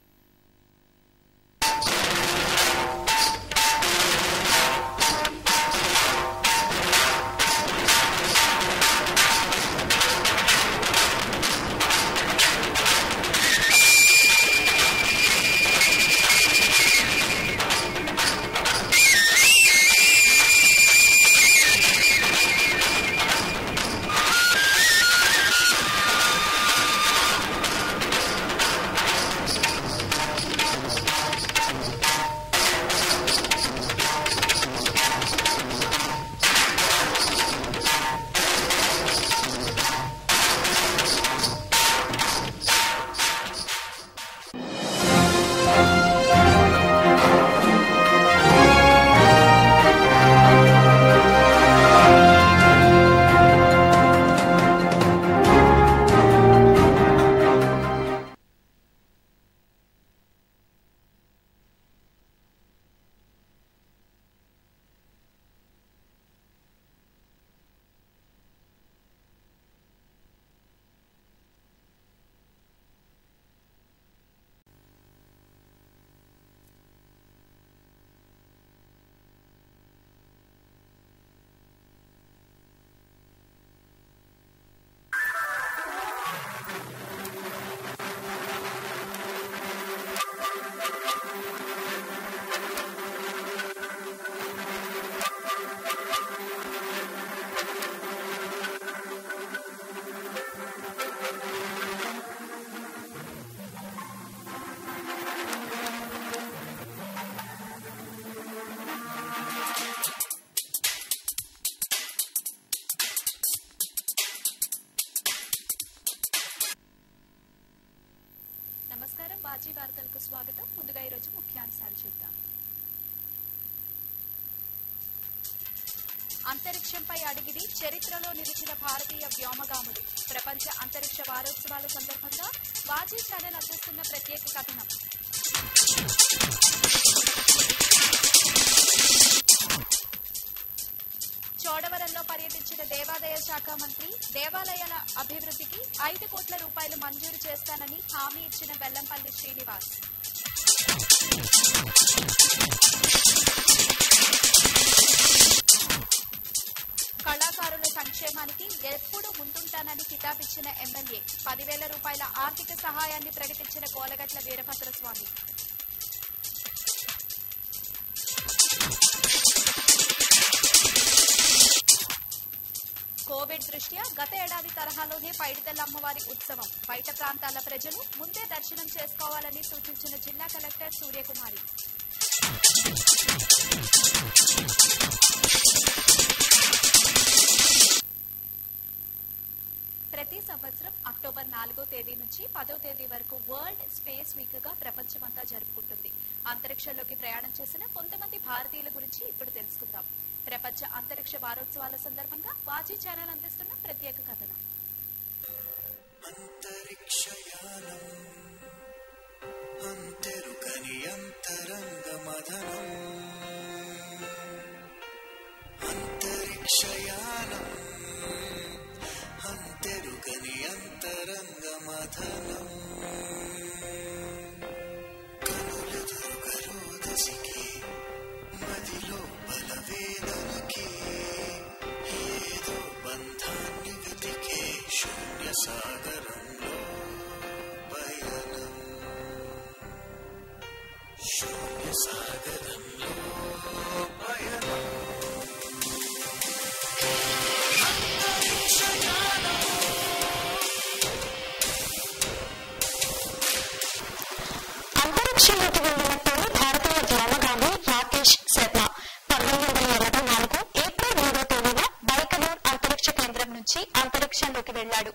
బాజీ వార్తలకు స్వాగతం. ముందుగా ఈరోజు ముఖ్యాంశాలు చూద్దాం. అంతరిక్షంపై అడిగిడి చరిత్రలో నిలిచిన భారతీయ వ్యోమగాములు. ప్రపంచ అంతరిక్ష వారోత్సవాల సందర్భంగా బాజీ ఛానల్ అందిస్తున్న ప్రత్యేక కథనం. చోడవరంలో పర్యటించిన దేవాదాయ శాఖ మంత్రి దేవాలయాల అభివృద్ధికి 5 కోట్ల రూపాయలు మంజూరు చేస్తానని హామీ ఇచ్చిన వెల్లంపల్లి శ్రీనివాస్. కళాకారుల సంక్షేమానికి ఎప్పుడూ ముందుంటానని కితాబిచ్చిన ఎమ్మెల్యే. 10,000 రూపాయల ఆర్థిక సహాయాన్ని ప్రకటించిన కోలగట్ల వీరభద్రస్వామి. కోవిడ్ దృష్ట్యా గత ఏడాది తరహాలోనే పైడితల్లి అమ్మవారి ఉత్సవం. బయట ప్రాంతాల ప్రజలు ముందే దర్శనం చేసుకోవాలని సూచించిన జిల్లా కలెక్టర్ సూర్యకుమారి. ప్రతి సంవత్సరం అక్టోబర్ 4వ తేదీ నుంచి 10వ తేదీ వరకు వరల్డ్ స్పేస్ వీక్ గా ప్రపంచమంతా జరుపుకుంటుంది. అంతరిక్షంలోకి ప్రయాణం చేసిన కొంతమంది భారతీయుల గురించి ఇప్పుడు తెలుసుకుందాం. ప్రపంచ అంతరిక్ష వారోత్సవాల సందర్భంగా బాజీ ఛానల్ అందిస్తున్న ప్రత్యేక కథనం. అంతరిక్షయానం అంతరుకని అంతరంగమదనం అంతరిక్షయానం అంతరుకని అంతరంగమదనం కనులెదురుగరోదసికి మదిలో బలవేదనకి ఏదో బంధాన్ని వెతికే శూన్య సాగరంలో పయనం శూన్య సాగరంలో పయనం అంతరిక్షంలోకి వెళ్ళినప్పుడు భారతీయ వ్యోమగామి రాకేష్ శర్మ 1984 ఏప్రిల్ 3వ తేదీన బైకనూర్ అంతరిక్ష కేంద్రం నుంచి అంతరిక్షంలోకి వెళ్లాడు.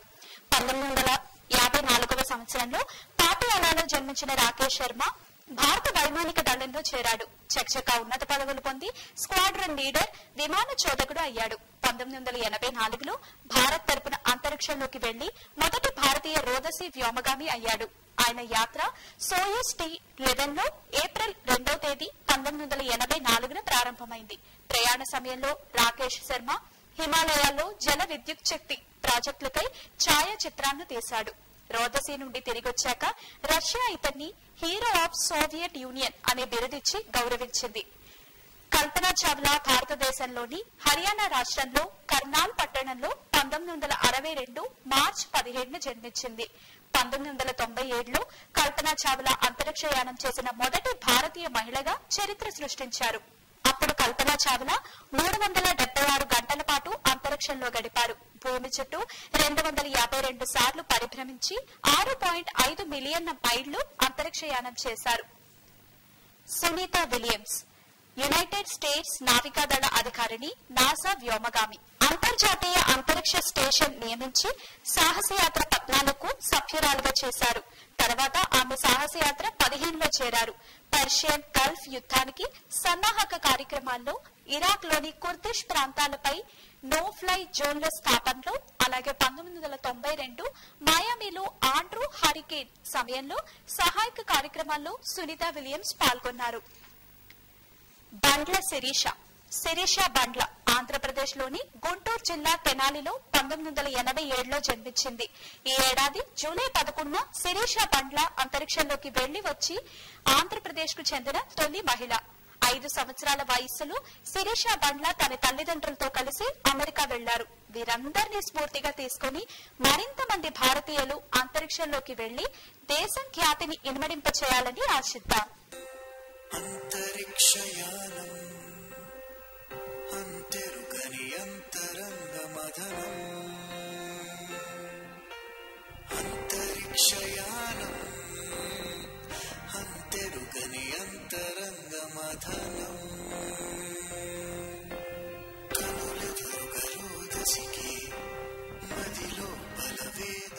1954వ సంవత్సరంలో పాటియాలాలో జన్మించిన రాకేష్ శర్మ భారత వైమానిక దళంలో చేరాడు. చకచకా ఉన్నత పదవులు పొంది స్క్వాడ్రన్ లీడర్, విమాన చోదకుడు అయ్యాడు. 1984లో భారత్ తరపున అంతరిక్షంలోకి వెళ్లి మొదటి భారతీయ రోదసి వ్యోమగామి అయ్యాడు. ఆయన యాత్ర సోయూజ్ T-11 లో ఏప్రిల్ 2వ తేదీ 1984న ప్రారంభమైంది. ప్రయాణ సమయంలో రాకేష్ శర్మ హిమాలయాల్లో జల విద్యుత్ శక్తి ప్రాజెక్టులపై ఛాయాచిత్రాలను తీశాడు. రోదసీ నుండి తిరిగొచ్చాక రష్యా ఇతన్ని హీరో ఆఫ్ సోవియట్ యూనియన్ అనే బిరుదిచ్చి గౌరవించింది. కల్పనా చావ్లా భారతదేశంలోని హర్యానా రాష్ట్రంలో కర్నాల్ పట్టణంలో 1962 మార్చి 17 జన్మించింది. 1997లో కల్పనా చావ్లా అంతరిక్షయానం చేసిన మొదటి భారతీయ మహిళగా చరిత్ర సృష్టించారు. అప్పుడు కల్పనా చావ్లా 376 గంటల పాటు అంతరిక్షంలో గడిపారు. భూమి చుట్టూ 252 సార్లు పరిభ్రమించి 6.5 మిలియన్ల మైళ్లు అంతరిక్షయానం చేశారు. సునీత విలియమ్స్ యునైటెడ్ స్టేట్స్ నావికాదళ అధికారిని, నాసా వ్యోమగామి. అంతర్జాతీయ అంతరిక్ష స్టేషన్ నియమించి సాహసయాత్ర 14కు సభ్యురాలుగా చేశారు. తర్వాత ఆమె సాహసయాత్ర 15లో చేరారు. పర్షియన్ గల్ఫ్ యుద్ధానికి సన్నాహక కార్యక్రమాల్లో ఇరాక్ లోని కుర్దిష్ ప్రాంతాలపై నో ఫ్లై జోన్ల స్థాపనలో, అలాగే 1992 మయామిలో ఆండ్రూ హరికేన్ సమయంలో సహాయక కార్యక్రమాల్లో సునీత విలియమ్స్ పాల్గొన్నారు. బండ్ల శిరీష బండ్ల ఆంధ్రప్రదేశ్ లోని గుంటూరు జిల్లా తెనాలిలో 1987లో జన్మించింది. ఈ ఏడాది జూలై 11న శిరీష బండ్ల అంతరిక్షంలోకి వెళ్లి వచ్చి ఆంధ్రప్రదేశ్ కు చెందిన తొలి మహిళ. 5 సంవత్సరాల వయస్సులో శిరీష బండ్ల తన తల్లిదండ్రులతో కలిసి అమెరికా వెళ్లారు. వీరందరినీ స్ఫూర్తిగా తీసుకుని మరింత మంది భారతీయులు అంతరిక్షంలోకి వెళ్లి దేశం ఖ్యాతిని ఇనుమడింపచేయాలని ఆశిద్దాం. అంతరిక్షయానం అంతెరుగని అంతరంగ మదనం అంతరిక్షయానం అంతెరుగని అంతరంగ మదనం కనులెదురుగరోదసికి మదిలో బలవేద.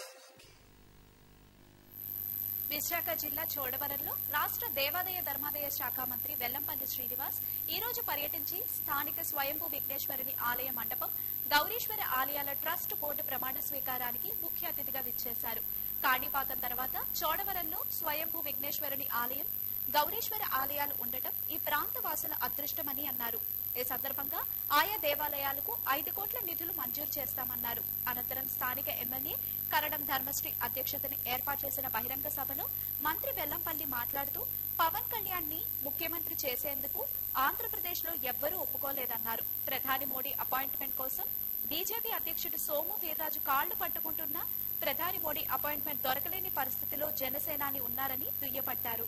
విశాఖ జిల్లా చోడవరంలో రాష్ట్ర దేవాదాయ ధర్మాదాయ శాఖ మంత్రి వెల్లంపల్లి శ్రీనివాస్ ఈ రోజు పర్యటించి స్థానిక స్వయంభూ విఘ్నేశ్వరుని ఆలయ మండపం, గౌరీశ్వర ఆలయాల ట్రస్ట్ బోర్డు ప్రమాణ స్వీకారానికి ముఖ్య అతిథిగా విచ్చేశారు. కాణిపాకం తర్వాత చోడవరంలో స్వయంభూ విఘ్నేశ్వరుని ఆలయం, గౌరీశ్వర ఆలయాలు ఉండటం ఈ ప్రాంత వాసుల అదృష్టమని అన్నారు. ఈ సందర్భంగా ఆయా దేవాలయాలకు 5 కోట్ల నిధులు మంజూరు చేస్తామన్నారు. అనంతరం స్థానిక ఎమ్మెల్యే కరణం ధర్మశ్రీ అధ్యక్షతన ఏర్పాటు చేసిన బహిరంగ సభలో మంత్రి వెల్లంపల్లి మాట్లాడుతూ పవన్ కళ్యాణ్ ని ముఖ్యమంత్రి చేసేందుకు ఆంధ్రప్రదేశ్ లో ఎవ్వరూ ఒప్పుకోలేదన్నారు. ప్రధాని మోడీ అపాయింట్మెంట్ కోసం బీజేపీ అధ్యక్షుడు సోము వీర్రాజు కాళ్లు పట్టుకుంటున్నా ప్రధాని మోడీ అపాయింట్మెంట్ దొరకలేని పరిస్థితిలో జనసేనాని ఉన్నారని దుయ్యబట్టారు.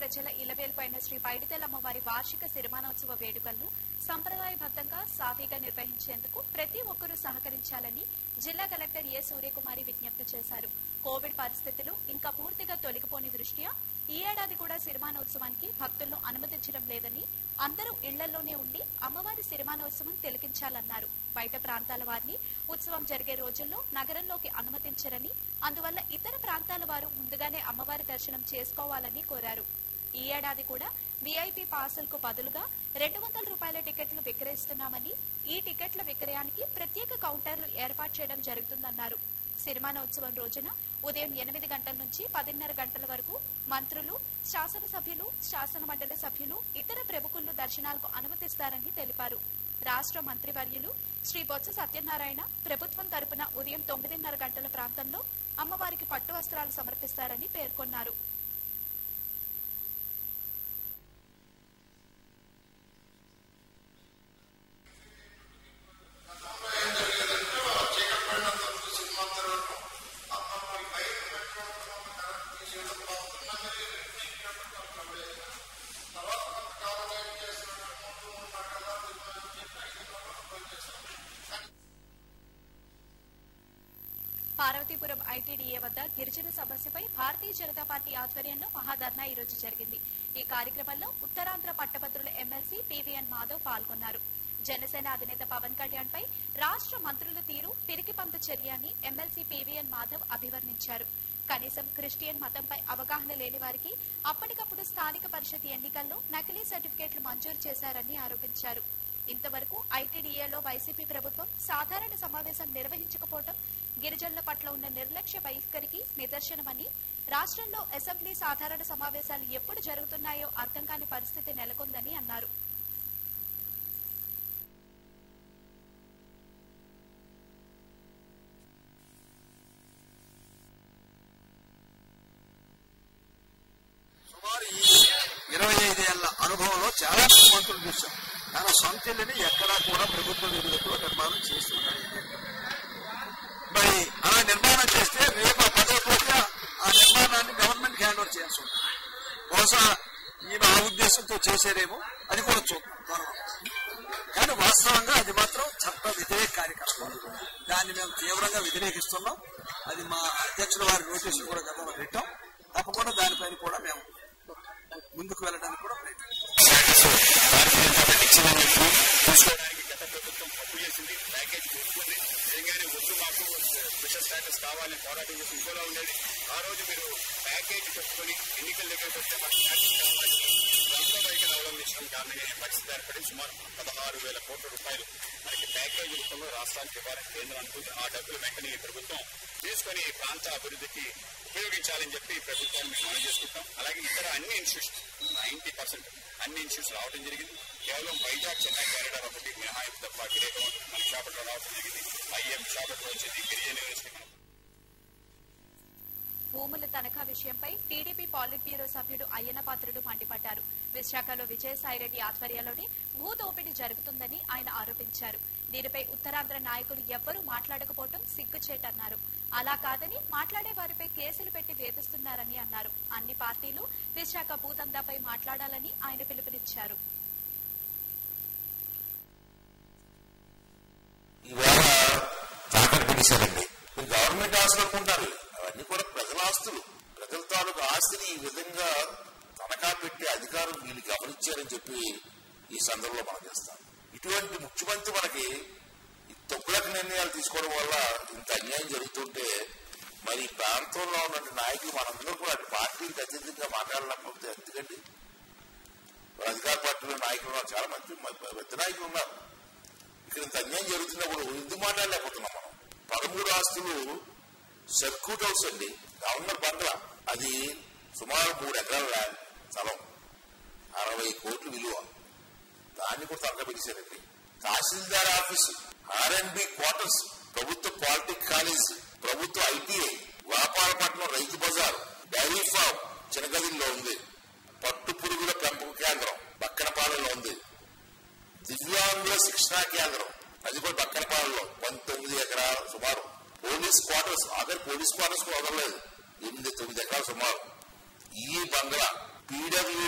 ప్రజల ఇలవేల్పైన శ్రీ పైడితెల్లమ్మవారి వార్షిక సిరిమానోత్సవ వేడుకలను సంప్రదాయబద్దంగా సాఫీగా నిర్వహించేందుకు ప్రతి ఒక్కరూ సహకరించాలని జిల్లా కలెక్టర్ ఏ సూర్యకుమారి విజ్ఞప్తి చేశారు. కోవిడ్ పరిస్థితులు ఇంకా పూర్తిగా తొలగిపోని దృష్ట్యా ఈ ఏడాది కూడా సిరిమానోత్సవానికి భక్తులను అనుమతించడం లేదని, అందరూ ఇళ్లలోనే ఉండి అమ్మవారి సిరిమానోత్సవం తిలకించాలన్నారు. బయట ప్రాంతాల వారిని ఉత్సవం జరిగే రోజుల్లో నగరంలోకి అనుమతించరని, అందువల్ల ఇతర ప్రాంతాల వారు ముందుగానే అమ్మవారి దర్శనం చేసుకోవాలని కోరారు. ఈ ఏడాది కూడా వీఐపీ పాసులకు బదులుగా 200 రూపాయల టికెట్లు విక్రయిస్తున్నామని, ఈ టికెట్ల విక్రయానికి ప్రత్యేక కౌంటర్లు ఏర్పాటు చేయడం జరుగుతుందన్నారు. సిరిమానోత్సవం రోజున ఉదయం 8 గంటల నుంచి 10:30 గంటల వరకు మంత్రులు, శాసనసభ్యులు, శాసన మండలి సభ్యులు, ఇతర ప్రముఖులను దర్శనాలకు అనుమతిస్తారని తెలిపారు. రాష్ట్ర మంత్రివర్యులు శ్రీ బొత్స సత్యనారాయణ ప్రభుత్వం తరపున ఉదయం 9:30 గంటల ప్రాంతంలో అమ్మవారికి పట్టు వస్త్రాలు సమర్పిస్తారని పేర్కొన్నారు. పార్వతీపురం ఐటీడీఏ వద్ద గిరిజన సమస్యపై భారతీయ జనతా పార్టీ ఆధ్వర్యంలో మహాధర్నా ఈ రోజు జరిగింది. ఈ కార్యక్రమంలో ఉత్తరాంధ్ర పట్టభద్రుల ఎమ్మెల్సీ పీవీఎన్ మాధవ్ పాల్గొన్నారు. జనసేన అధినేత పవన్ కళ్యాణ్ పై రాష్ట్ర మంత్రుల తీరు పిరికిపంప చర్య అని ఎమ్మెల్సీ పీవీఎన్ మాధవ్ అభివర్ణించారు. కనీసం క్రిస్టియన్ మతంపై అవగాహన లేని వారికి అప్పటికప్పుడు స్థానిక పరిషత్ ఎన్నికల్లో నకిలీ సర్టిఫికెట్లు మంజూరు చేశారని ఆరోపించారు. ఇంతవరకు ఐటీడీఏలో వైసీపీ ప్రభుత్వం సాధారణ సమావేశం నిర్వహించకపోవడం గిరిజనుల పట్ల ఉన్న నిర్లక్ష్య వైఖరికి నిదర్శనమని, రాష్ట్రంలో అసెంబ్లీ సాధారణ సమావేశాలు ఎప్పుడు జరుగుతున్నాయో అర్థం కాని పరిస్థితి నెలకొందని అన్నారు. సుమారు 25 ఏళ్ల అనుభవంలో చాలా మంత్రులు చూశాం. తన సొంత ఇల్లుని ఎక్కడా కూడా ప్రభుత్వ నిధులతో నిర్మాణం చేస్తున్నారు. మరి అలా నిర్మాణం చేస్తే రేపు 10వ తేదీ ఆ నిర్మాణాన్ని గవర్నమెంట్ హ్యాండ్ ఓవర్ చేయాల్సి ఉంటుంది. బహుశా ఈయన ఆ ఉద్దేశంతో చేసేదేమో, అది కూడా చూద్దాం. కానీ వాస్తవంగా అది మాత్రం చట్ట వ్యతిరేక కార్యక్రమం. దాన్ని మేము తీవ్రంగా వ్యతిరేకిస్తున్నాం. అది మా అధ్యక్షుల వారి నోటీసులు కూడా గతంలో పెట్టాం. తప్పకుండా దానిపైన కూడా మేము ముందుకు వెళ్ళడానికి కూడా తీసుకోవడానికి గత ప్రభుత్వం అప్పు చేసింది, ప్యాకేజ్ తీసుకుంది. నిజంగానే వద్దు, మాకు స్పెషల్ స్టాటస్ కావాలని పోరాటం చేసి ఇంకోలా ఉండేది. ఆ రోజు మీరు ప్యాకేజ్ పెట్టుకుని ఎన్నికల దగ్గరకు వస్తే మాకు స్టాటస్ కావాలి సాంప్రదాయికత అవలంబించడం కారణంగా ఏ పరిస్థితి ఏర్పడింది. సుమారు 16,000 కోట్ల రూపాయలు మనకి ప్యాకేజీ రూపంలో రాష్ట్రానికి ఇవ్వాలని కేంద్రం అనుకుంది. ఆ డబ్బులు వెంటనే ఈ ప్రభుత్వం తీసుకొని ప్రాంత అభివృద్ధికి ఉపయోగించాలని చెప్పి ప్రభుత్వాన్ని మేము మనం చేసుకుంటాం. అలాగే ఇతర అన్ని ఇన్స్టిట్యూట్స్ 90% అన్ని ఇన్స్టిట్యూట్స్ రావడం జరిగింది. కేవలం వైజాగ్, చెన్నై, కారిడార్ ఒకటి మినహాయింపు తప్ప గిరేకం మన విశాఖపట్నం రావడం జరిగింది. ఐఎం విశాఖపట్నం వచ్చింది, గిరిజన యూనివర్సిటీ మనం. భూముల తనఖా విషయంపై టీడీపీ పాలిట్ బ్యూరో సభ్యుడు అయ్యన్నపాత్రుడు మండిపడ్డారు. విశాఖలో విజయసాయిరెడ్డి ఆధ్వర్యంలోనే భూ దోపిడీ జరుగుతుందని ఆయన ఆరోపించారు. దీనిపై ఉత్తరాంధ్ర నాయకులు ఎవ్వరూ మాట్లాడకపోవడం సిగ్గుచేటన్నారు. అలా కాదని మాట్లాడే వారిపై కేసులు పెట్టి వేధిస్తున్నారని అన్నారు. అన్ని పార్టీలు విశాఖ భూదందాపై మాట్లాడాలని ఆయన పిలుపునిచ్చారు. గవర్నమెంట్ ఆస్తులు అనుకుంటారు, అవన్నీ కూడా ప్రజల ఆస్తులు. ప్రజల తాలూకు ఆస్తిని ఈ విధంగా తనఖా పెట్టే అధికారం వీళ్ళు గమనించారని చెప్పి ఈ సందర్భంలో మనం చేస్తాం. ఇటువంటి ముఖ్యమంత్రి మనకి తొక్కులకు నిర్ణయాలు తీసుకోవడం వల్ల ఇంత అన్యాయం జరుగుతుంటే మరి ఈ ప్రాంతంలో ఉన్న నాయకులు మనందరూ కూడా అటు పార్టీలకు అత్యధికంగా మాట్లాడలేకపోతే ఎందుకండి? అధికార పార్టీలో నాయకులు చాలా పెద్ద నాయకులు ఉన్నారు. ఇక్కడ ఇంత అన్యాయం జరుగుతున్నప్పుడు ఎందుకు మాట్లాడలేకపోతున్నాం మనం? 13 ఆస్తులు సర్క్యూట్ హౌస్ అండి, గవర్నర్ బంగ్లా, అది సుమారు 3 ఎకరాల స్థలం, 60 కోట్లు విలువ. దాన్ని కూడా తగ్గబెట్టేశారండి. తహసీల్దార్ ఆఫీసు, ఆర్ఎండ్బి క్వార్టర్స్, ప్రభుత్వ పాలిటెక్ కాలేజ్, ప్రభుత్వ ఐటీఐ, వ్యాపారపట్నం రైతు బజార్, డైరీ ఫామ్ చినగదిలో ఉంది, పట్టు పురుగుల పెంపక కేంద్రం బక్కనపాలెంలో ఉంది, దివ్యాంగుల శిక్షణా కేంద్రం అది కూడా బక్కనపాలెంలో 19 ఎకరాలు సుమారు, పోలీస్ క్వార్టర్స్, ఆఖరి పోలీస్ క్వార్టర్స్ కూడా వదలలేదు, 8-9 ఎకరాలు సుమారు. ఈ బంగ్లా, పీడబ్ల్యూ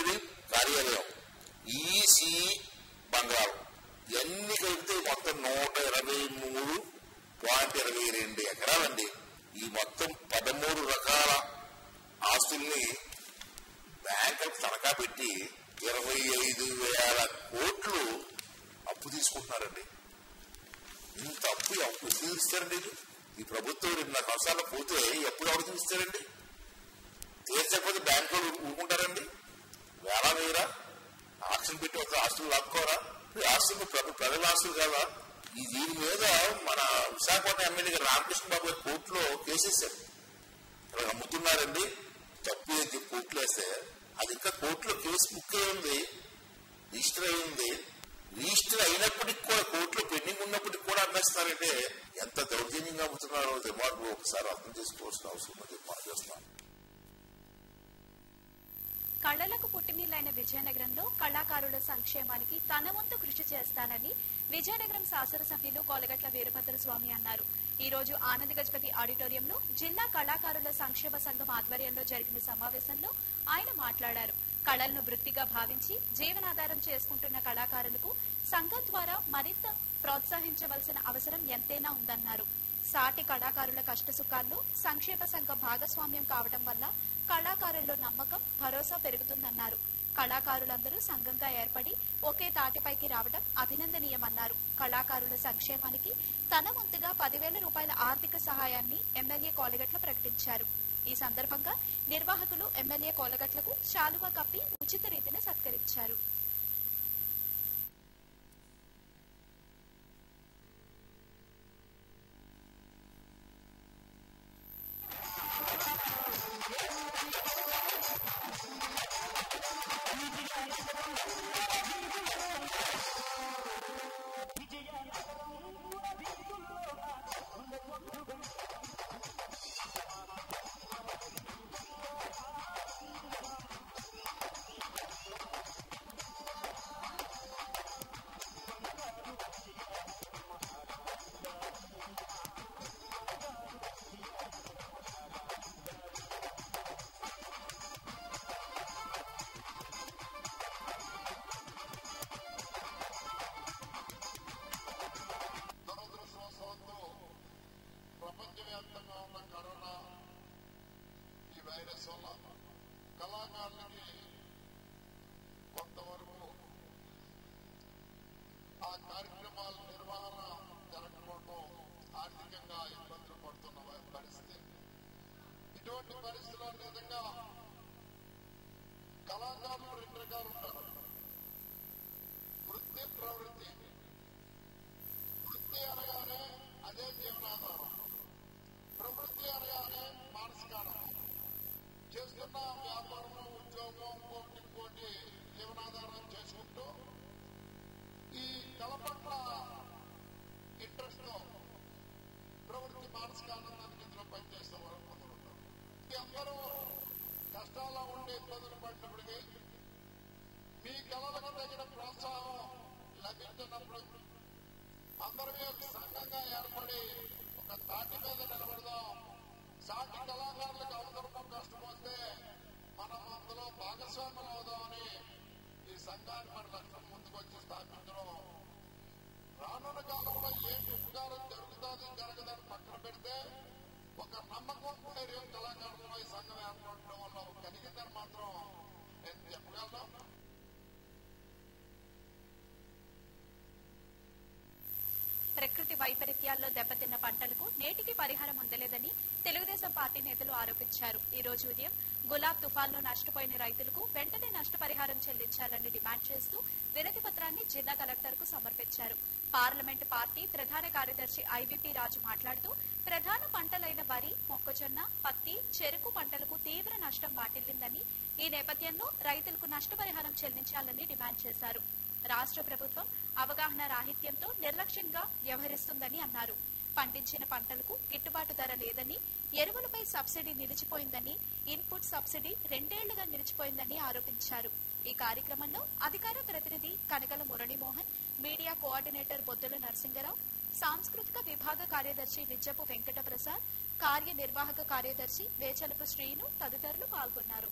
భూముల్ని బ్యాంకులకు తనఖా పెట్టి 25,000 కోట్లు అప్పు తీసుకుంటున్నారండి. ఇంత అప్పు తీరుస్తారండి. ఈ ప్రభుత్వం 2 సంవత్సరాలు పోతే ఎప్పుడు ఎవరు తీరుస్తారండి? తీర్చకపోతే బ్యాంకులు ఊరుకుంటారండి? వేలా వేయరా? ఆక్షన్ పెట్టి ఒక ఆస్తులు లాక్కోరా? ఆస్తులు ప్రజల ఆస్తులు కదా. దీని మీద మన విశాఖపట్నం ఎమ్మెల్యే గారు రామకృష్ణ బాబు గారు కోర్టులో కేసేశారు. ఇక్కడ అమ్ముతున్నారండి, తప్పు అని చెప్పి కోర్టులో వేస్తే అది ఇంకా కోర్టులో కేసు బుక్ అయి ఉంది, రిజిస్టర్ అయి ఉంది. రిజిస్టర్ అయినప్పటికి కూడా కోర్టులో పెండింగ్ ఉన్నప్పటికి కూడా అమ్మేస్తారంటే ఎంత దౌర్జన్యంగా అమ్ముతున్నారో రిమార్క్ ఒకసారి అర్థం చేసుకోవాల్సిన అవసరం అని చెప్పి చేస్తున్నాను. కళలకు పుట్టినిల్లైన విజయనగరంలో కళాకారుల సంక్షేమానికి తన వంతు కృషి చేస్తానని విజయనగరం శాసనసభ్యులు కోలగట్ల వీరభద్రస్వామి అన్నారు. ఈ రోజు ఆనంద్ గజపతి ఆడిటోరియంలో జిల్లా కళాకారుల సంక్షేమ సంఘం ఆధ్వర్యంలో జరిగిన సమావేశంలో ఆయన మాట్లాడారు. కళలను వృత్తిగా భావించి జీవనాధారం చేసుకుంటున్న కళాకారులకు సంఘం ద్వారా మరింత ప్రోత్సహించవలసిన అవసరం ఎంతైనా ఉందన్నారు. సాటి కళాకారుల కష్టసుఖాల్లో సంక్షేమ సంఘం భాగస్వామ్యం కావడం వల్ల కళాకారుల్లో నమ్మకం, భరోసా పెరుగుతుందన్నారు. కళాకారులందరూ సంఘంగా ఏర్పడి ఒకే తాటిపైకి రావడం అభినందనీయమన్నారు. కళాకారుల సంక్షేమానికి తన వంతుగా 10,000 రూపాయల ఆర్థిక సహాయాన్ని ఎమ్మెల్యే కోలగట్ల ప్రకటించారు. ఈ సందర్భంగా నిర్వాహకులు ఎమ్మెల్యే కోలగట్లకు శాలువా కప్పి ఉచిత రీతిన సత్కరించారు. ప్రపంచవ్యాప్తంగా ఉన్న కరోనా ఈ వైరస్ వల్ల కళాకారులకి కొంతవరకు ఆ కార్యక్రమాల నిర్వహణ జరగకపోవడం, ఆర్థికంగా ఇబ్బందులు పడుతున్న పరిస్థితి. ఇటువంటి పరిస్థితుల్లో నిజంగా కళాకారులు 2 రకాలు ఉంటారు. వృత్తి, ప్రవృత్తి. వృత్తి అనగానే అదే జీవనాధారం, ప్రవృత్తి అనగానే మానసికాధారం. చేస్తున్న వ్యాపారం, ఉద్యోగం, ఇంకోటి జీవనాధారం చేసుకుంటూ ఈ కళ పట్ల ఇంట్రెస్ట్ తో ప్రవృత్తి, మానసిక ఆనందానికి ఇందులో పనిచేస్తే వరకు కొందరుంటారు. అందరూ కష్టాల్లో ఉండే ఇబ్బందులు పడినప్పటికీ మీ కళలకు తగిన ప్రోత్సాహం లభించినప్పుడు అందరూ సంఘంగా ఏర్పడి ఒక తాటి మీద నిలబడదాం. సాటి కళాకారులకు అవసరమో కష్టం వస్తే మనం అందులో భాగస్వాములు అవుదామని ఈ సంఘాన్ని మన లక్ష్యం ముందుకొచ్చి స్థాపించడం. రానున్న కాలంలో ఏ ఉపకారం జరుగుతుంది జరగదని పక్కన పెడితే ఒక నమ్మకం, ధైర్యం కళాకారులు ఈ సంఘం ఏర్పడడం వల్ల కలిగిందని మాత్రం నేను చెప్పగలను. ప్రకృతి వైపరీత్యాల్లో దెబ్బతిన్న పంటలకు నేటికి పరిహారం అందలేదని తెలుగుదేశం పార్టీ నేతలు ఆరోపించారు. ఈ రోజు ఉదయం గులాబ్ తుఫాన్లో నష్టపోయిన రైతులకు వెంటనే నష్టపరిహారం చెల్లించాలని డిమాండ్ చేస్తూ వినతి పత్రాన్ని జిల్లా కలెక్టర్ కు సమర్పించారు. పార్లమెంటు పార్టీ ప్రధాన కార్యదర్శి ఐవీపీ రాజు మాట్లాడుతూ ప్రధాన పంటలైన వరి, మొక్కజొన్న, పత్తి, చెరుకు పంటలకు తీవ్ర నష్టం వాటిల్లిందని, ఈ నేపథ్యంలో రైతులకు నష్టపరిహారం చెల్లించాలని డిమాండ్ చేశారు. రాష్ట్ర ప్రభుత్వం అవగాహన రాహిత్యంతో నిర్లక్ష్యంగా వ్యవహరిస్తుందని అన్నారు. పండించిన పంటలకు గిట్టుబాటు ధర లేదని, ఎరువులపై సబ్సిడీ నిలిచిపోయిందని, ఇన్పుట్ సబ్సిడీ 2 ఏళ్లుగా నిలిచిపోయిందని ఆరోపించారు. ఈ కార్యక్రమంలో అధికార ప్రతినిధి కనగల మురళీమోహన్, మీడియా కోఆర్డినేటర్ బొద్దుల నరసింగరావు, సాంస్కృతిక విభాగ కార్యదర్శి విజ్జపు వెంకట ప్రసాద్, కార్యనిర్వాహక కార్యదర్శి వేచలపు శ్రీను తదితరులు పాల్గొన్నారు.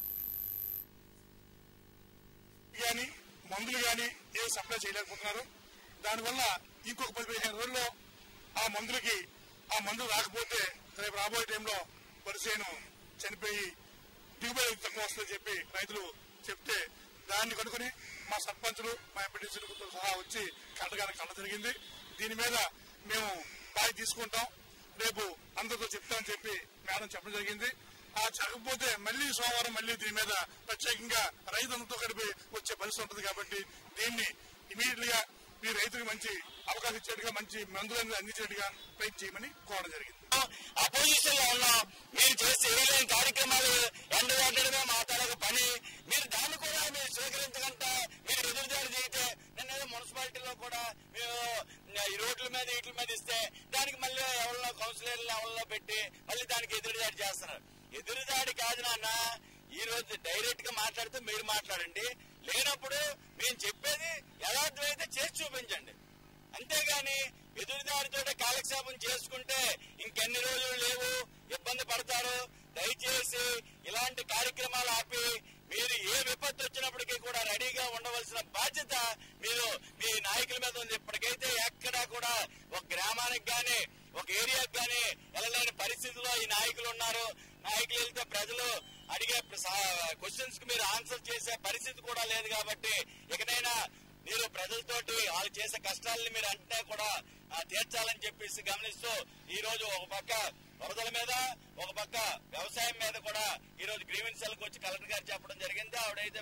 మందులు కానీ ఏ సప్లై చేయలేకపోతున్నారు. దానివల్ల ఇంకొక 10-15 రోజుల్లో ఆ మందులు రాకపోతే రేపు రాబోయే టైంలో వరిసేను చనిపోయి దిగుబడి తక్కువ వస్తుందని చెప్పి రైతులు చెప్తే దాన్ని కనుకొని మా సర్పంచులు మా ఎంపీటీసీలతో సహా వచ్చి కళ్ళ జరిగింది. దీని మీద మేము బాధ్యత తీసుకుంటాం, రేపు అందరితో చెప్తామని చెప్పి మేడం చెప్పడం జరిగింది. జరగకపోతే మళ్ళీ సోమవారం మళ్ళీ దీని మీద ప్రత్యేకంగా రైతులతో కలిపి వచ్చే పరిస్థితి ఉంటుంది. కాబట్టి దీన్ని ఇమీడియట్ గా మీ రైతులకు మంచి అవకాశం ఇచ్చేట్టుగా మంచి మందులను అందించేట్టుగా ప్రయత్నం చేయమని కోరడం జరిగింది. అపోజిషన్ లో ఉన్నాం, మీరు చేసే ఏదైనా కార్యక్రమాలు ఎండగట్టడమే మా తాలూకు పని. మీరు దాన్ని కూడా మీరు స్వీకరించకుండా మీరు ఎదురుదాడి చేస్తే నిన్న మున్సిపాలిటీలో కూడా మీరు ఈ రోడ్ల మీద వీటి మీద ఇస్తే దానికి మళ్ళీ ఎవరిలో కౌన్సిలర్లు ఎవరిలో పెట్టి మళ్ళీ దానికి ఎదురుదాడి చేస్తున్నారు. ఎదురుదాడి కాదు నాన్న, ఈ రోజు డైరెక్ట్ గా మాట్లాడితే మీరు మాట్లాడండి, లేనప్పుడు మేము చెప్పేది యథార్థమైతే చేసి చూపించండి. అంతేగాని ఎదురుదారితో కాలక్షేపం చేసుకుంటే ఇంకెన్ని రోజులు లేవు, ఇబ్బంది పడతారు. దయచేసి ఇలాంటి కార్యక్రమాలు ఆపి మీరు ఏ విపత్తు వచ్చినప్పటికీ కూడా రెడీగా ఉండవలసిన బాధ్యత మీరు మీ నాయకుల మీద ఉంది. ఇప్పటికైతే ఎక్కడా కూడా ఒక గ్రామానికి గాని ఒక ఏరియాకి గాని వెళ్ళలేని పరిస్థితిలో ఈ నాయకులు ఉన్నారు. నాయకులు వెళ్తే ప్రజలు అడిగే క్వశ్చన్స్ కి మీరు ఆన్సర్ చేసే పరిస్థితి కూడా లేదు. కాబట్టి ఇకనైనా మీరు ప్రజలతోటి వాళ్ళు చేసే కష్టాలని మీరు అంటే కూడా తీర్చాలని చెప్పేసి గమనిస్తూ ఈ రోజు ఒక పక్క వరదల మీద ఒక పక్క వ్యవసాయం మీద కూడా ఈ రోజు గ్రీవెన్సీలకు వచ్చి కలెక్టర్ గారు చెప్పడం జరిగింది. ఆవిడైతే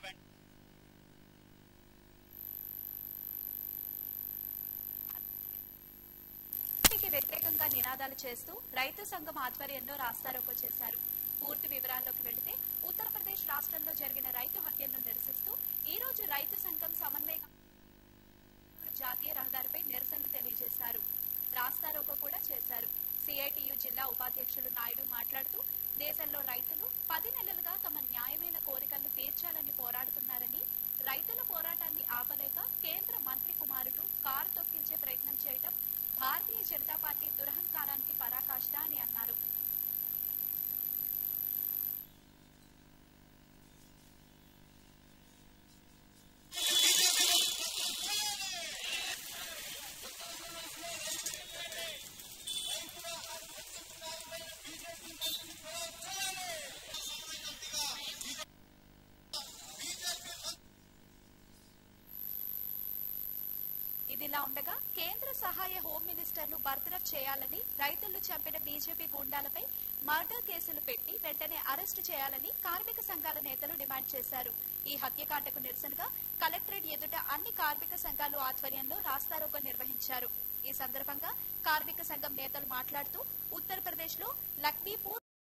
వ్యతిరేకంగా నినాదాలు చేస్తూ రైతు సంఘం ఆధ్వర్యంలో రాస్తారోకో చేశారు. పూర్తి వివరాల్లోకి వెళితే ఉత్తరప్రదేశ్ రాష్ట్రంలో జరిగిన రైతు హత్యలను నిరసిస్తూ ఈ రోజు రైతు సంఘం సమన్వయ జాతీయ రహదారిపై నిరసన తెలియజేశారు. రాస్తారోకో కూడా చేశారు. సిఐటియు జిల్లా ఉపాధ్యక్షులు నాయుడు మాట్లాడుతూ దేశంలో రైతులు 10 నెలలుగా తమ న్యాయమైన కోరికలను తీర్చాలని పోరాడుతున్నారని, రైతుల పోరాటాన్ని ఆపలేక కేంద్ర మంత్రి కుమారుడు కారు తొక్కించే ప్రయత్నం చేయడం భారతీయ జనతా పార్టీ దురహంకారానికి పరాకాష్ట అని అన్నారు. ఇదిలా ఉండగా కేంద్ర సహాయ హోం మినిస్టర్ను బర్తరఫ్ చేయాలని, రైతులను చంపిన బీజేపీ గూండాలపై మర్డర్ కేసులు పెట్టి వెంటనే అరెస్టు చేయాలని కార్మిక సంఘాల నేతలు డిమాండ్ చేశారు. ఈ హత్యకాండకు నిరసనగా కలెక్టరేట్ ఎదుట అన్ని కార్మిక సంఘాలు ఆధ్వర్యంలో రాస్తారోకో నిర్వహించారు. ఈ సందర్భంగా కార్మిక సంఘం నేతలు మాట్లాడుతూ ఉత్తరప్రదేశ్ లో లక్నీపూర్